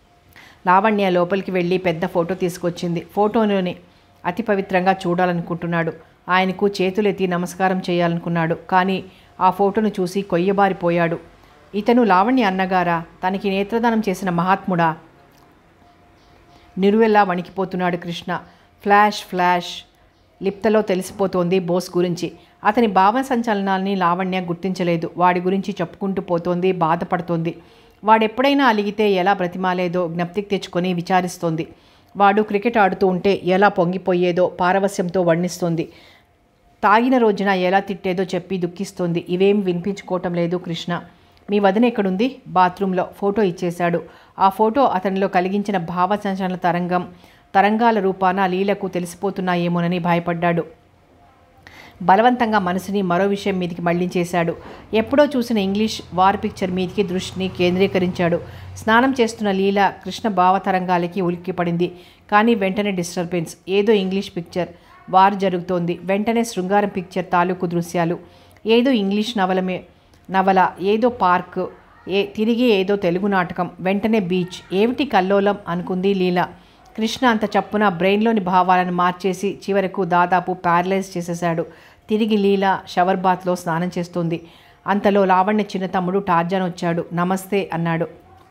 లావణ్య లోపలికి వెళ్ళి పెద్ద ఫోటో తీసుకొచ్చింది. ఫోటోలోని అతి పవిత్రంగా చూడాలనుకుంటున్నాడు. ఆయనకు చేతులెత్తి నమస్కారం చేయాలనుకున్నాడు. కానీ ఆ ఫోటోను చూసి కొయ్యబారిపోయాడు. ఇతను లావణ్య అన్నగారా? తనకి నేత్రదానం చేసిన మహాత్ముడా? నిరువెల్లా వణికిపోతున్నాడు కృష్ణ. ఫ్లాష్ ఫ్లాష్ లిప్తలో తెలిసిపోతోంది బోస్ గురించి. అతని భావ సంచలనాల్ని లావణ్య గుర్తించలేదు. వాడి గురించి చెప్పుకుంటూ పోతోంది, బాధపడుతోంది. వాడెప్పుడైనా అలిగితే ఎలా బ్రతిమాలేదో జ్ఞప్తికి తెచ్చుకొని విచారిస్తోంది. వాడు క్రికెట్ ఆడుతూ ఉంటే ఎలా పొంగిపోయేదో పారవస్యంతో వర్ణిస్తోంది. తాగిన రోజున ఎలా తిట్టేదో చెప్పి దుఃఖిస్తోంది. ఇవేం వినిపించుకోవటం లేదు కృష్ణ. మీ వదిన ఎక్కడుంది? బాత్రూంలో. ఫోటో ఇచ్చేశాడు. ఆ ఫోటో అతనిలో కలిగించిన భావ సంచలన తరంగం తరంగాల రూపాన లీలకు తెలిసిపోతున్నాయేమోనని భయపడ్డాడు. బలవంతంగా మనసుని మరో విషయం మీదికి మళ్లించేశాడు. ఎప్పుడో చూసిన ఇంగ్లీష్ వార్ పిక్చర్ మీదికి దృష్టిని కేంద్రీకరించాడు. స్నానం చేస్తున్న లీల కృష్ణ భావతరంగాలకి ఉలిక్కిపడింది. కానీ వెంటనే డిస్టర్బెన్స్. ఏదో ఇంగ్లీష్ పిక్చర్, వార్ జరుగుతోంది. వెంటనే శృంగారం పిక్చర్ తాలూకు దృశ్యాలు. ఏదో ఇంగ్లీష్ నవలమే నవల ఏదో పార్క్, ఏ తిరిగి ఏదో తెలుగు నాటకం. వెంటనే బీచ్. ఏమిటి కల్లోలం అనుకుంది లీల. కృష్ణ అంత చప్పున బ్రెయిన్లోని భావాలను మార్చేసి చివరకు దాదాపు ప్యారలైజ్ చేసేశాడు. తిరిగి లీల షవర్ బాత్లో స్నానం చేస్తోంది. అంతలో లావణ్య చిన్న తమ్ముడు టార్జాన్ వచ్చాడు. నమస్తే అన్నాడు.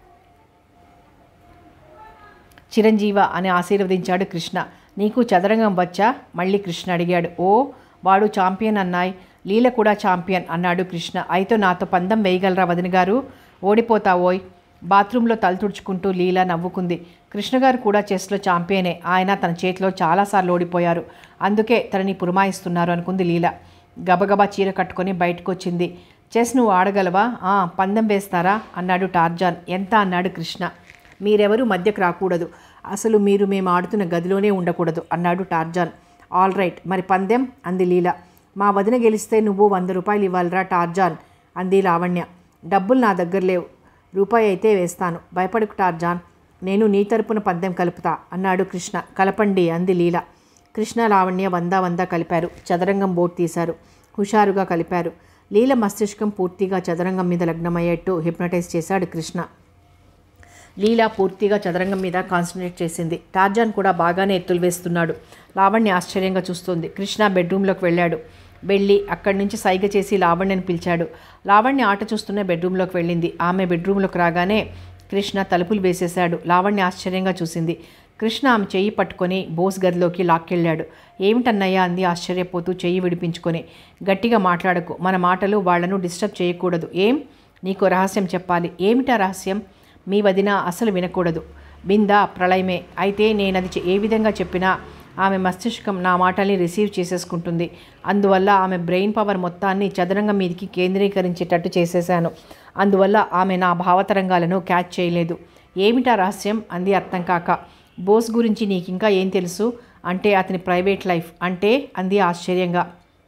చిరంజీవ అని ఆశీర్వదించాడు కృష్ణ. నీకు చదరంగం వచ్చా? మళ్ళీ కృష్ణ అడిగాడు. ఓ, వాడు ఛాంపియన్ అన్నాయ్. లీల కూడా ఛాంపియన్ అన్నాడు కృష్ణ. అయితే నాతో పందెం వేయగలరా వదిన గారు? ఓడిపోతావోయ్. బాత్రూంలో తల తుడుచుకుంటూ లీల నవ్వుకుంది. కృష్ణగారు కూడా చెస్లో ఛాంపియనే. ఆయన తన చేతిలో చాలాసార్లు ఓడిపోయారు. అందుకే తనని పురమాయిస్తున్నారు అనుకుంది లీల. గబగబా చీర కట్టుకొని బయటకు వచ్చింది. చెస్ నువ్వు ఆడగలవా? ఆ, పందెం వేస్తారా అన్నాడు టార్జాన్. ఎంత అన్నాడు కృష్ణ. మీరెవరూ మధ్యకు రాకూడదు. అసలు మీరు మేము ఆడుతున్న గదిలోనే ఉండకూడదు అన్నాడు టార్జాన్. ఆల్ రైట్, మరి పందెం అంది లీల. మా వదిన గెలిస్తే నువ్వు వంద రూపాయలు ఇవ్వాలిరా టార్జాన్ అంది లావణ్య. డబ్బులు నా దగ్గర లేవు. రూపాయి అయితే వేస్తాను. భయపడకు టార్జాన్, నేను నీ తరపున పందెం కలుపుతా అన్నాడు కృష్ణ. కలపండి అంది లీల. కృష్ణ లావణ్య వందా వందా కలిపారు. చదరంగం బోర్డు తీశారు. హుషారుగా కలిపారు. లీల మస్తిష్కం పూర్తిగా చదరంగం మీద లగ్నమయ్యేట్టు హిప్నటైజ్ చేశాడు కృష్ణ. లీల పూర్తిగా చదరంగం మీద కాన్సన్ట్రేట్ చేసింది. టార్జాన్ కూడా బాగానే ఎత్తులు వేస్తున్నాడు. లావణ్య ఆశ్చర్యంగా చూస్తోంది. కృష్ణ బెడ్రూమ్లోకి వెళ్ళాడు. వెళ్ళి అక్కడి నుంచి సైగ చేసి లావణ్యని పిలిచాడు. లావణ్య ఆట చూస్తూనే బెడ్రూమ్లోకి వెళ్ళింది. ఆమె బెడ్రూమ్లోకి రాగానే కృష్ణ తలుపులు వేసేశాడు. లావణ్య ఆశ్చర్యంగా చూసింది. కృష్ణ ఆమె చెయ్యి పట్టుకొని బోస్ గదిలోకి లాక్కెళ్ళాడు. ఏమిటన్నయ్యా అంది ఆశ్చర్యపోతూ చెయ్యి విడిపించుకొని. గట్టిగా మాట్లాడకు. మన మాటలు వాళ్లను డిస్టర్బ్ చేయకూడదు. ఏం? నీకు రహస్యం చెప్పాలి. ఏమిటా రహస్యం? మీ వదిన అసలు వినకూడదు. బిందా ప్రళయమే. అయితే నేనది ఏ విధంగా చెప్పినా ఆమె మస్తిష్కం నా మాటల్ని రిసీవ్ చేసేసుకుంటుంది. అందువల్ల ఆమె బ్రెయిన్ పవర్ మొత్తాన్ని చదరంగం మీదికి కేంద్రీకరించేటట్టు చేసేశాను. అందువల్ల ఆమె నా భావతరంగాలను క్యాచ్ చేయలేదు. ఏమిటా రహస్యం అంది అర్థం కాక. బోస్ గురించి నీకింకా ఏం తెలుసు? అంటే అతని ప్రైవేట్ లైఫ్ అంటే అంది ఆశ్చర్యంగా.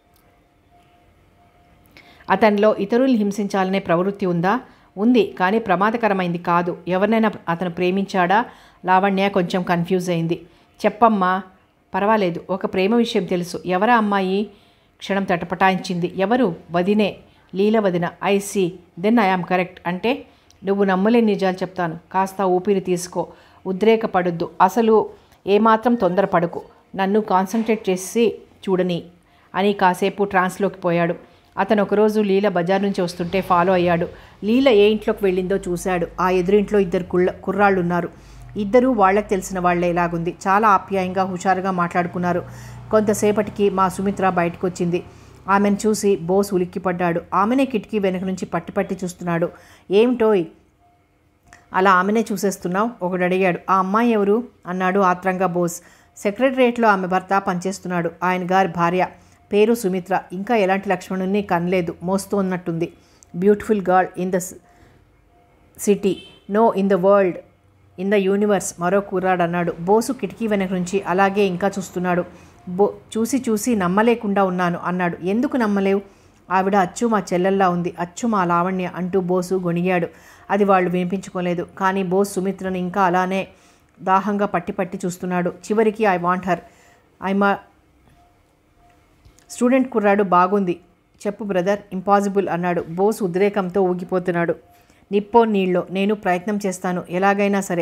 అతనిలో ఇతరుల్ని హింసించాలనే ప్రవృత్తి ఉందా? ఉంది, కానీ ప్రమాదకరమైంది కాదు. ఎవరినైనా అతను ప్రేమించాడా? లావణ్య కొంచెం కన్ఫ్యూజ్ అయింది. చెప్పమ్మా. పర్వాలేదు, ఒక ప్రేమ విషయం తెలుసు. ఎవరా అమ్మాయి? క్షణం తటపటాయించింది. ఎవరు? వదినే, లీల వదిన. I see, then I am correct. అంటే నువ్వు నమ్మలేని నిజాలు చెప్తాను. కాస్త ఊపిరి తీసుకో. ఉద్రేకపడొద్దు. అసలు ఏమాత్రం తొందరపడకు. నన్ను కాన్సన్ట్రేట్ చేసి చూడని అని కాసేపు ట్రాన్స్లోకి పోయాడు. అతను ఒకరోజు లీల బజార్ నుంచి వస్తుంటే ఫాలో అయ్యాడు. లీల ఏ ఇంట్లోకి వెళ్ళిందో చూశాడు. ఆ ఎదురింట్లో ఇద్దరు కుళ్ళ కుర్రాళ్ళు ఉన్నారు. ఇద్దరూ వాళ్లకు తెలిసిన వాళ్లే ఎలాగుంది. చాలా ఆప్యాయంగా హుషారుగా మాట్లాడుకున్నారు. కొంతసేపటికి మా సుమిత్ర బయటకు వచ్చింది. ఆమెను చూసి బోస్ ఉలిక్కిపడ్డాడు. ఆమెనే కిటికీ వెనక నుంచి పట్టి పట్టి చూస్తున్నాడు. ఏమిటోయ్ అలా ఆమెనే చూసేస్తున్నావు? ఒకడు అడిగాడు. ఆ అమ్మాయి ఎవరు అన్నాడు ఆత్రంగా బోస్. సెక్రటరియట్లో ఆమె భర్త పనిచేస్తున్నాడు. ఆయన గారి భార్య. పేరు సుమిత్ర. ఇంకా ఎలాంటి లక్ష్మణుని కనలేదు. మోస్తూ ఉన్నట్టుంది. Beautiful girl in the city, no in the world, in the universe. మరో కుర్రాడు అన్నాడు. బోసు కిటికీ వెనక నుంచి అలాగే ఇంకా చూస్తున్నాడు. బో చూసి చూసి నమ్మలేకుండా ఉన్నాను అన్నాడు. ఎందుకు నమ్మలేవు? ఆవిడ అచ్చు మా చెల్లెల్లా ఉంది. అచ్చు మా లావణ్య అంటూ బోసు గొణిగాడు. అది వాళ్ళు వినిపించుకోలేదు. కానీ బోస్ సుమిత్రను ఇంకా అలానే దాహంగా పట్టి పట్టి చూస్తున్నాడు. చివరికి ఐ వాంట్ హర్, ఐ మా స్టూడెంట్ కుర్రాడు. బాగుంది, చెప్పు బ్రదర్. ఇంపాసిబుల్ అన్నాడు. బోస్ ఉద్రేకంతో ఊగిపోతున్నాడు. నిప్పో నీళ్ళో నేను ప్రయత్నం చేస్తాను, ఎలాగైనా సరే.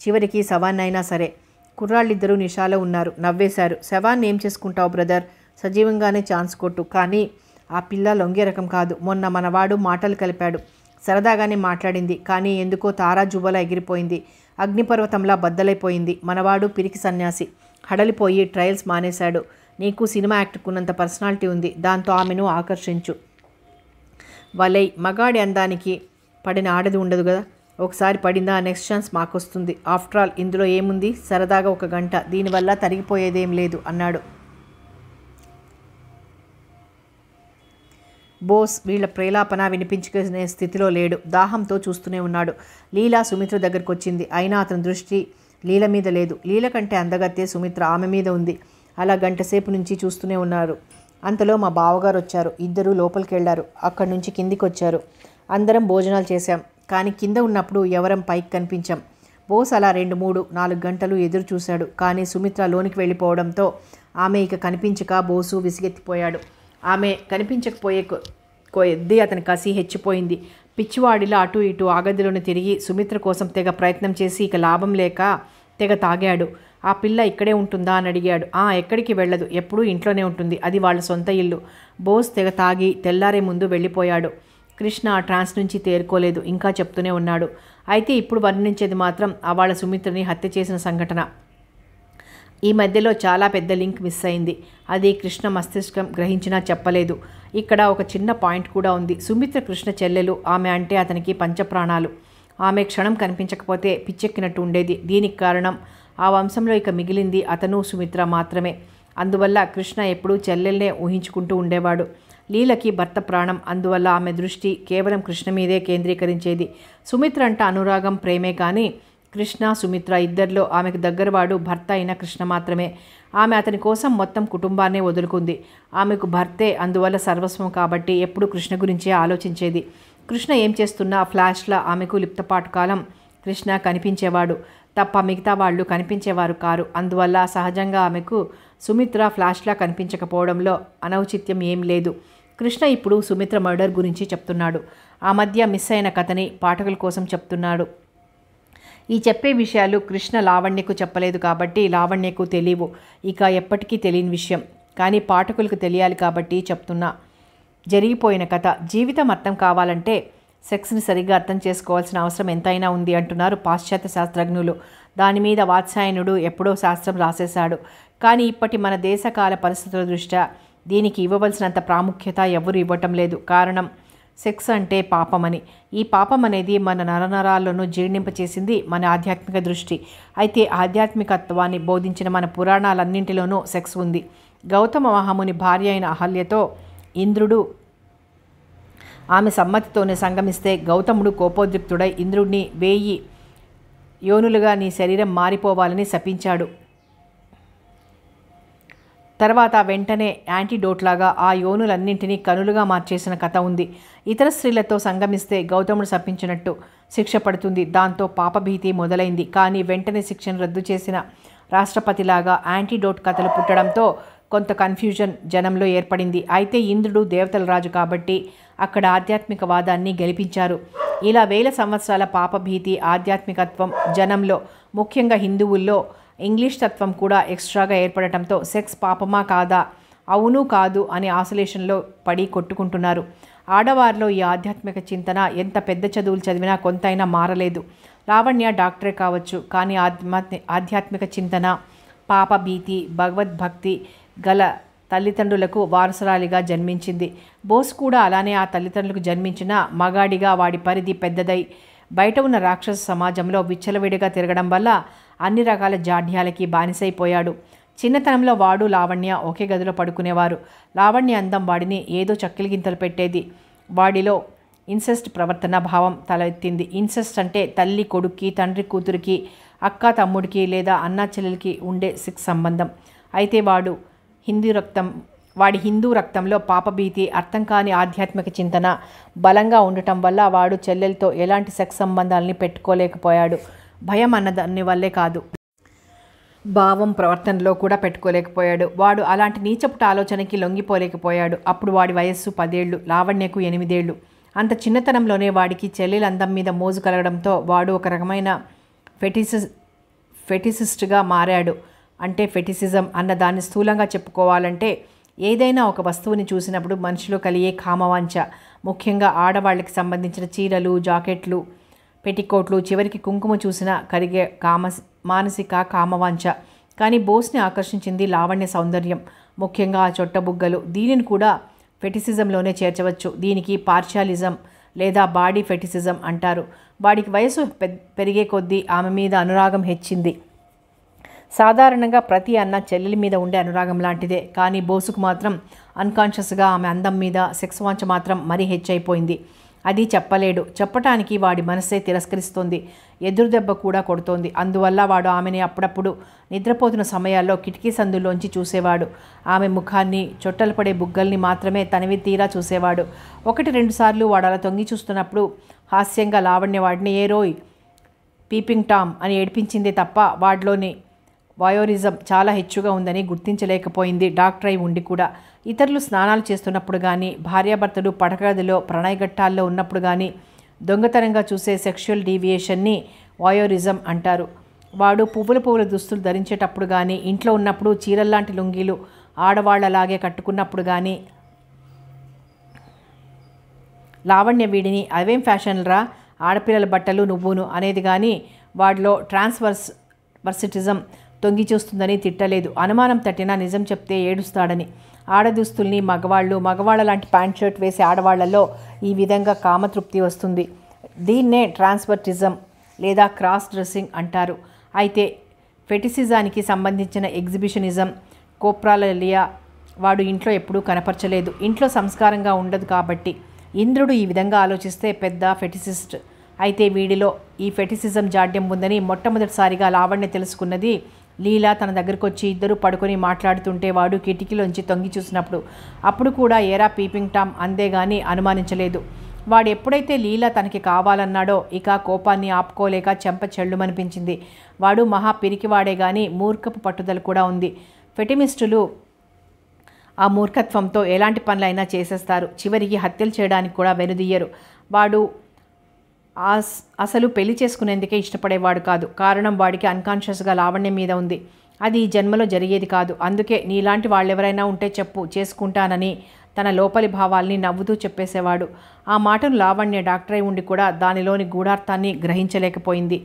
చివరికి శవాన్నైనా సరే. కుర్రాళ్ళిద్దరూ నిషాలో ఉన్నారు. నవ్వేశారు. శవాన్ని ఏం చేసుకుంటావు బ్రదర్? సజీవంగానే ఛాన్స్ కొట్టు. కానీ ఆ పిల్ల లొంగే రకం కాదు. మొన్న మనవాడు మాటలు కలిపాడు. సరదాగానే మాట్లాడింది. కానీ ఎందుకో తారా జువ్వలా ఎగిరిపోయింది. అగ్నిపర్వతంలా బద్దలైపోయింది. మనవాడు పిరికి సన్యాసి. హడలిపోయి ట్రయల్స్ మానేశాడు. నీకు సినిమా యాక్ట్కున్నంత పర్సనాలిటీ ఉంది. దాంతో ఆమెను ఆకర్షించు. వలై మగాడి అందానికి పడిన ఆడది ఉండదు కదా. ఒకసారి పడిందా నెక్స్ట్ ఛాన్స్ మాకొస్తుంది. ఆఫ్టర్ ఆల్ ఇందులో ఏముంది? సరదాగా ఒక గంట. దీనివల్ల తరిగిపోయేదేం లేదు అన్నాడు. బోస్ వీళ్ల ప్రేలాపన వినిపించుకునే స్థితిలో లేడు. దాహంతో చూస్తూనే ఉన్నాడు. లీల సుమిత్ర దగ్గరకు వచ్చింది. అయినా అతని దృష్టి లీల మీద లేదు. లీల కంటే అందగత్తే సుమిత్ర ఆమె మీద ఉంది. అలా గంటసేపు నుంచి చూస్తూనే ఉన్నారు. అంతలో మా బావగారు వచ్చారు. ఇద్దరు లోపలికి వెళ్ళారు. అక్కడి నుంచి కిందికి వచ్చారు. అందరం భోజనాలు చేశాం. కానీ కింద ఉన్నప్పుడు ఎవరం పైకి కనిపించాం. బోస్ అలా రెండు మూడు నాలుగు గంటలు ఎదురు చూశాడు. కానీ సుమిత్ర లోనికి వెళ్ళిపోవడంతో ఆమె ఇక కనిపించక బోసు విసిగెత్తిపోయాడు. ఆమె కనిపించకపోయే కొద్దీ అతని కసి హెచ్చిపోయింది. పిచ్చివాడిలా అటు ఇటు ఆగదిలోని తిరిగి సుమిత్ర కోసం తెగ ప్రయత్నం చేసి ఇక లాభం లేక తెగ తాగాడు. ఆ పిల్ల ఇక్కడే ఉంటుందా అని అడిగాడు. ఆ ఎక్కడికి వెళ్ళదు. ఎప్పుడూ ఇంట్లోనే ఉంటుంది. అది వాళ్ళ సొంత ఇల్లు. బోస్ తెగ తాగి తెల్లారే ముందు వెళ్ళిపోయాడు. కృష్ణ ఆ ట్రాన్స్ నుంచి తేరుకోలేదు. ఇంకా చెప్తూనే ఉన్నాడు. అయితే ఇప్పుడు వర్ణించేది మాత్రం వాళ్ళ సుమిత్రని హత్య చేసిన సంఘటన. ఈ మధ్యలో చాలా పెద్ద లింక్ మిస్ అయింది. అది కృష్ణ మస్తిష్కం గ్రహించినా చెప్పలేదు. ఇక్కడ ఒక చిన్న పాయింట్ కూడా ఉంది. సుమిత్ర కృష్ణ చెల్లెలు. ఆమె అంటే అతనికి పంచప్రాణాలు. ఆమె క్షణం కనిపించకపోతే పిచ్చెక్కినట్టు ఉండేది. దీనికి కారణం ఆ వంశంలో ఇక మిగిలింది అతను సుమిత్ర మాత్రమే. అందువల్ల కృష్ణ ఎప్పుడూ చెల్లెల్నే ఊహించుకుంటూ ఉండేవాడు. లీలకి భర్త ప్రాణం. అందువల్ల ఆమె దృష్టి కేవలం కృష్ణ మీదే కేంద్రీకరించేది. సుమిత్ర అంట అనురాగం ప్రేమే కానీ కృష్ణ సుమిత్ర ఇద్దరిలో ఆమెకు దగ్గరవాడు భర్త అయిన కృష్ణ మాత్రమే. ఆమె అతని కోసం మొత్తం కుటుంబాన్నే వదులుకుంది. ఆమెకు భర్తే అందువల్ల సర్వస్వం కాబట్టి ఎప్పుడు కృష్ణ గురించే ఆలోచించేది. కృష్ణ ఏం చేస్తున్నా ఫ్లాష్లా ఆమెకు లిప్తపాటు కాలం కృష్ణ కనిపించేవాడు తప్ప మిగతా వాళ్ళు కనిపించేవారు కారు. అందువల్ల సహజంగా ఆమెకు సుమిత్ర ఫ్లాష్లా కనిపించకపోవడంలో అనౌచిత్యం ఏం లేదు. కృష్ణ ఇప్పుడు సుమిత్ర మర్డర్ గురించి చెప్తున్నాడు. ఆ మధ్య మిస్ అయిన కథని పాఠకుల కోసం చెప్తున్నాడు. ఈ చెప్పే విషయాలు కృష్ణ లావణ్యకు చెప్పలేదు కాబట్టి లావణ్యకు తెలియవు. ఇక ఎప్పటికీ తెలియని విషయం. కానీ పాఠకులకు తెలియాలి కాబట్టి చెప్తున్నా. జరిగిపోయిన కథ. జీవితం అర్థం కావాలంటే సెక్స్ని సరిగ్గా అర్థం చేసుకోవాల్సిన అవసరం ఎంతైనా ఉంది అంటున్నారు పాశ్చాత్య శాస్త్రజ్ఞులు. దాని మీద వాత్సాయనుడు ఎప్పుడో శాస్త్రం రాసేశాడు. కానీ ఇప్పటి మన దేశకాల పరిస్థితుల దృష్ట్యా దీనికి ఇవ్వవలసినంత ప్రాముఖ్యత ఎవరు ఇవ్వటం లేదు. కారణం సెక్స్ అంటే పాపమని. ఈ పాపం అనేది మన నరనరాల్లోనూ జీర్ణింపచేసింది మన ఆధ్యాత్మిక దృష్టి. అయితే ఆధ్యాత్మికత్వాన్ని బోధించిన మన పురాణాలన్నింటిలోనూ సెక్స్ ఉంది. గౌతమ మహాముని భార్య అయిన అహల్యతో ఇంద్రుడు ఆమె సమ్మతితోనే సంగమిస్తే గౌతముడు కోపోద్రిక్తుడై ఇంద్రుడిని వేయి యోనులుగా నీ శరీరం మారిపోవాలని శపించాడు. తర్వాత వెంటనే యాంటీడోట్లాగా ఆ యోనులన్నింటినీ కనులుగా మార్చేసిన కథ ఉంది. ఇతర స్త్రీలతో సంగమిస్తే గౌతముడు శపించినట్టు శిక్ష పడుతుంది. దాంతో పాపభీతి మొదలైంది. కానీ వెంటనే శిక్షను రద్దు చేసిన రాష్ట్రపతిలాగా యాంటీడోట్ కథలు పుట్టడంతో కొంత కన్ఫ్యూజన్ జనంలో ఏర్పడింది. అయితే ఇంద్రుడు దేవతల రాజు కాబట్టి అక్కడ ఆధ్యాత్మికవాదాన్ని గెలిపించారు. ఇలా వేల సంవత్సరాల పాపభీతి ఆధ్యాత్మికత్వం జనంలో, ముఖ్యంగా హిందువుల్లో ఇంగ్లీష్ తత్వం కూడా ఎక్స్ట్రాగా ఏర్పడటంతో సెక్స్ పాపమా కాదా, అవును కాదు అనే ఆసలేషన్లో పడి కొట్టుకుంటున్నారు. ఆడవారిలో ఈ ఆధ్యాత్మిక చింతన ఎంత పెద్ద చదువులు చదివినా కొంతైనా మారలేదు. లావణ్య డాక్టరే కావచ్చు, కానీ ఆధ్యాత్మి ఆధ్యాత్మిక చింతన, పాపభీతి, భగవద్భక్తి గల తల్లిదండ్రులకు వారసురాలిగా జన్మించింది. బోస్ కూడా అలానే ఆ తల్లిదండ్రులకు జన్మించిన మగాడిగా వాడి పరిధి పెద్దదై బయట ఉన్న రాక్షస సమాజంలో విచ్చలవిడిగా తిరగడం వల్ల అన్ని రకాల జాడ్యాలకి బానిసైపోయాడు. చిన్నతనంలో వాడు లావణ్య ఒకే గదిలో పడుకునేవారు. లావణ్య అందం వాడిని ఏదో చక్కిలిగింతలు పెట్టేది. వాడిలో ఇన్సెస్ట్ ప్రవర్తన భావం తలెత్తింది. ఇన్సెస్ట్ అంటే తల్లి కొడుక్కి, తండ్రి కూతురికి, అక్క తమ్ముడికి లేదా అన్నా చెల్లెలకి ఉండే సెక్స్ సంబంధం. అయితే వాడు హిందూ రక్తం వాడి హిందూ రక్తంలో పాపభీతి, అర్థం కాని ఆధ్యాత్మిక చింతన బలంగా ఉండటం వల్ల వాడు చెల్లెలతో ఎలాంటి సెక్స్ సంబంధాలని పెట్టుకోలేకపోయాడు. భయం అన్న దాని వల్లే కాదు, భావం ప్రవర్తనలో కూడా పెట్టుకోలేకపోయాడు. వాడు అలాంటి నీచపుట ఆలోచనకి లొంగిపోలేకపోయాడు. అప్పుడు వాడి వయస్సు పదేళ్లు, లావణ్యకు ఎనిమిదేళ్లు. అంత చిన్నతనంలోనే వాడికి చెల్లెల అందం మీద మోజు కలగడంతో వాడు ఒక రకమైన ఫెటిస్ ఫెటిసిస్ట్గా మారాడు. అంటే ఫెటిసిజం అన్న దాన్ని స్థూలంగా చెప్పుకోవాలంటే ఏదైనా ఒక వస్తువుని చూసినప్పుడు మనిషిలో కలిగే కామవాంఛ, ముఖ్యంగా ఆడవాళ్ళకి సంబంధించిన చీరలు, జాకెట్లు, పెట్టికోట్లు, చివరికి కుంకుమ చూసినా కరిగే కామ మానసిక కామవాంఛ. కానీ బోస్ని ఆకర్షించింది లావణ్య సౌందర్యం, ముఖ్యంగా ఆ చొట్టబుగ్గలు. దీనిని కూడా ఫెటిసిజంలోనే చేర్చవచ్చు. దీనికి పార్షియాలిజం లేదా బాడీ ఫెటిసిజం అంటారు. వాడికి వయసు పెరిగే కొద్దీ ఆమె మీద అనురాగం హెచ్చింది. సాధారణంగా ప్రతి అన్న చెల్లెలి మీద ఉండే అనురాగం లాంటిదే. కానీ బోసుకు మాత్రం అన్కాన్షియస్గా ఆమె అందం మీద సెక్స్ వాంఛ మాత్రం మరీ హెచ్చైపోయింది. అది చెప్పలేడు. చెప్పటానికి వాడి మనస్సే తిరస్కరిస్తోంది. ఎదురు దెబ్బ కూడా కొడుతోంది. అందువల్ల వాడు ఆమెని అప్పుడప్పుడు నిద్రపోతున్న సమయాల్లో కిటికీ సందుల్లోంచి చూసేవాడు. ఆమె ముఖాన్ని, చొట్టలు పడే బుగ్గల్ని మాత్రమే తనివి తీరా చూసేవాడు. ఒకటి రెండు సార్లు వాడు అలా తొంగి చూస్తున్నప్పుడు హాస్యంగా లావణ్య వాడిని ఏ రోయ్ పీపింగ్ టామ్ అని ఏడిపించిందే తప్ప వాడిలోని వయోరిజం చాలా హెచ్చుగా ఉందని గుర్తించలేకపోయింది. డాక్టర్ అయి ఉండి కూడా. ఇతరులు స్నానాలు చేస్తున్నప్పుడు కానీ, భార్యాభర్తలు పడకగదిలో ప్రణయఘట్టాల్లో ఉన్నప్పుడు కానీ దొంగతనంగా చూసే సెక్షువల్ డీవియేషన్ని వయోరిజం అంటారు. వాడు పువ్వుల పువ్వుల దుస్తులు ధరించేటప్పుడు కానీ, ఇంట్లో ఉన్నప్పుడు చీరల్లాంటి లుంగీలు ఆడవాళ్లలాగే కట్టుకున్నప్పుడు కానీ లావణ్య వీడిని అవేం ఫ్యాషన్లరా, ఆడపిల్లల బట్టలు నువ్వును అనేది కానీ వాడిలో ట్రాన్స్వర్స్ వర్సిటిజం తొంగి చూస్తుందని తిట్టలేదు. అనుమానం తట్టినా నిజం చెప్తే ఏడుస్తాడని. ఆడదుస్తుల్ని మగవాళ్ళు, మగవాళ్ళ లాంటి ప్యాంట్ షర్ట్ వేసే ఆడవాళ్లలో ఈ విధంగా కామతృప్తి వస్తుంది. దీన్నే ట్రాన్స్వర్టిజం లేదా క్రాస్ డ్రెస్సింగ్ అంటారు. అయితే ఫెటిసిజానికి సంబంధించిన ఎగ్జిబిషనిజం, కోప్రాలలియా వాడు ఇంట్లో ఎప్పుడూ కనపరచలేదు. ఇంట్లో సంస్కారంగా ఉండదు కాబట్టి. ఇంద్రుడు ఈ విధంగా ఆలోచిస్తే పెద్ద ఫెటిసిస్ట్. అయితే వీడిలో ఈ ఫెటిసిజం జాడ్యం ఉందని మొట్టమొదటిసారిగా లావణ్య తెలుసుకున్నది లీలా తన దగ్గరకు వచ్చి ఇద్దరు పడుకొని మాట్లాడుతుంటే వాడు కిటికీలోంచి తొంగి చూసినప్పుడు. అప్పుడు కూడా ఏరా పీపింగ్ టామ్ అందేగాని అనుమానించలేదు. వాడు ఎప్పుడైతే లీలా తనకి కావాలన్నాడో ఇక కోపాన్ని ఆపుకోలేక చెంప చెళ్ళుమనిపించింది. వాడు మహా పిరికివాడే గాని మూర్ఖపు పట్టుదల కూడా ఉంది. ఫెటిమిస్టులు ఆ మూర్ఖత్వంతో ఎలాంటి పనులైనా చేసేస్తారు. చివరికి హత్యలు చేయడానికి కూడా వెనుదీయరు. వాడు ఆస్ అసలు పెళ్లి చేసుకునేందుకే ఇష్టపడేవాడు కాదు. కారణం వాడికి అన్కాన్షియస్గా లావణ్యం మీద ఉంది. అది ఈ జన్మలో జరిగేది కాదు. అందుకే నీలాంటి వాళ్ళెవరైనా ఉంటే చెప్పు, చేసుకుంటానని తన లోపలి భావాల్ని నవ్వుతూ చెప్పేసేవాడు. ఆ మాటను లావణ్య డాక్టర్ అయి ఉండి కూడా దానిలోని గూఢార్థాన్ని గ్రహించలేకపోయింది.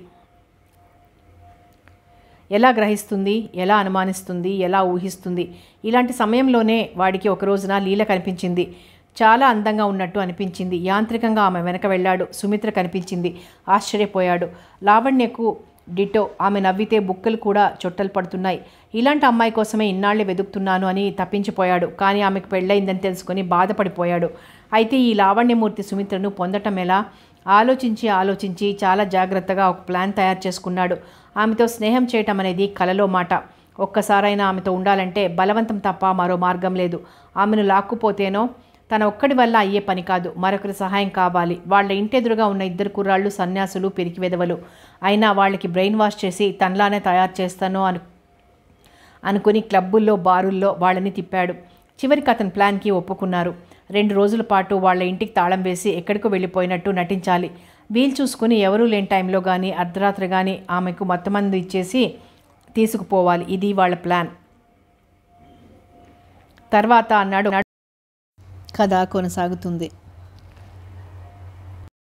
ఎలా గ్రహిస్తుంది, ఎలా అనుమానిస్తుంది, ఎలా ఊహిస్తుంది? ఇలాంటి సమయంలోనే వాడికి ఒక రోజున లీల కనిపించింది. చాలా అందంగా ఉన్నట్టు అనిపించింది. యాంత్రికంగా ఆమె వెనక వెళ్ళాడు. సుమిత్ర కనిపించింది. ఆశ్చర్యపోయాడు. లావణ్యకు డిటో. ఆమె నవ్వితే బుక్కలు కూడా చొట్టలు పడుతున్నాయి. ఇలాంటి అమ్మాయి కోసమే ఇన్నాళ్లే వెతుకుతున్నాను అని తప్పించిపోయాడు. కానీ ఆమెకు పెళ్ళయిందని తెలుసుకొని బాధపడిపోయాడు. అయితే ఈ లావణ్యమూర్తి సుమిత్రను పొందటం ఎలా? ఆలోచించి ఆలోచించి చాలా జాగ్రత్తగా ఒక ప్లాన్ తయారు చేసుకున్నాడు. ఆమెతో స్నేహం చేయటం అనేది కలలో మాట. ఒక్కసారైనా ఆమెతో ఉండాలంటే బలవంతం తప్ప మరో మార్గం లేదు. ఆమెను లాక్కుపోతేనో తన ఒక్కడి వల్ల అయ్యే పని కాదు. మరొకరి సహాయం కావాలి. వాళ్ళ ఇంటెదురుగా ఉన్న ఇద్దరు కుర్రాళ్ళు సన్యాసులు, పిరికివెదవలు. అయినా వాళ్ళకి బ్రెయిన్ వాష్ చేసి తనలానే తయారు చేస్తాను అను అనుకుని క్లబ్బుల్లో, బారుల్లో వాళ్ళని తిప్పాడు. చివరికి అతని ప్లాన్కి ఒప్పుకున్నారు. రెండు రోజుల పాటు వాళ్ళ ఇంటికి తాళం వేసి ఎక్కడికో వెళ్ళిపోయినట్టు నటించాలి. వీలు చూసుకుని ఎవరూ లేని టైంలో కానీ అర్ధరాత్రి కానీ ఆమెకు మత్తమందు ఇచ్చేసి తీసుకుపోవాలి. ఇది వాళ్ళ ప్లాన్. తర్వాత అన్నాడు. కథ కొనసాగుతుంది.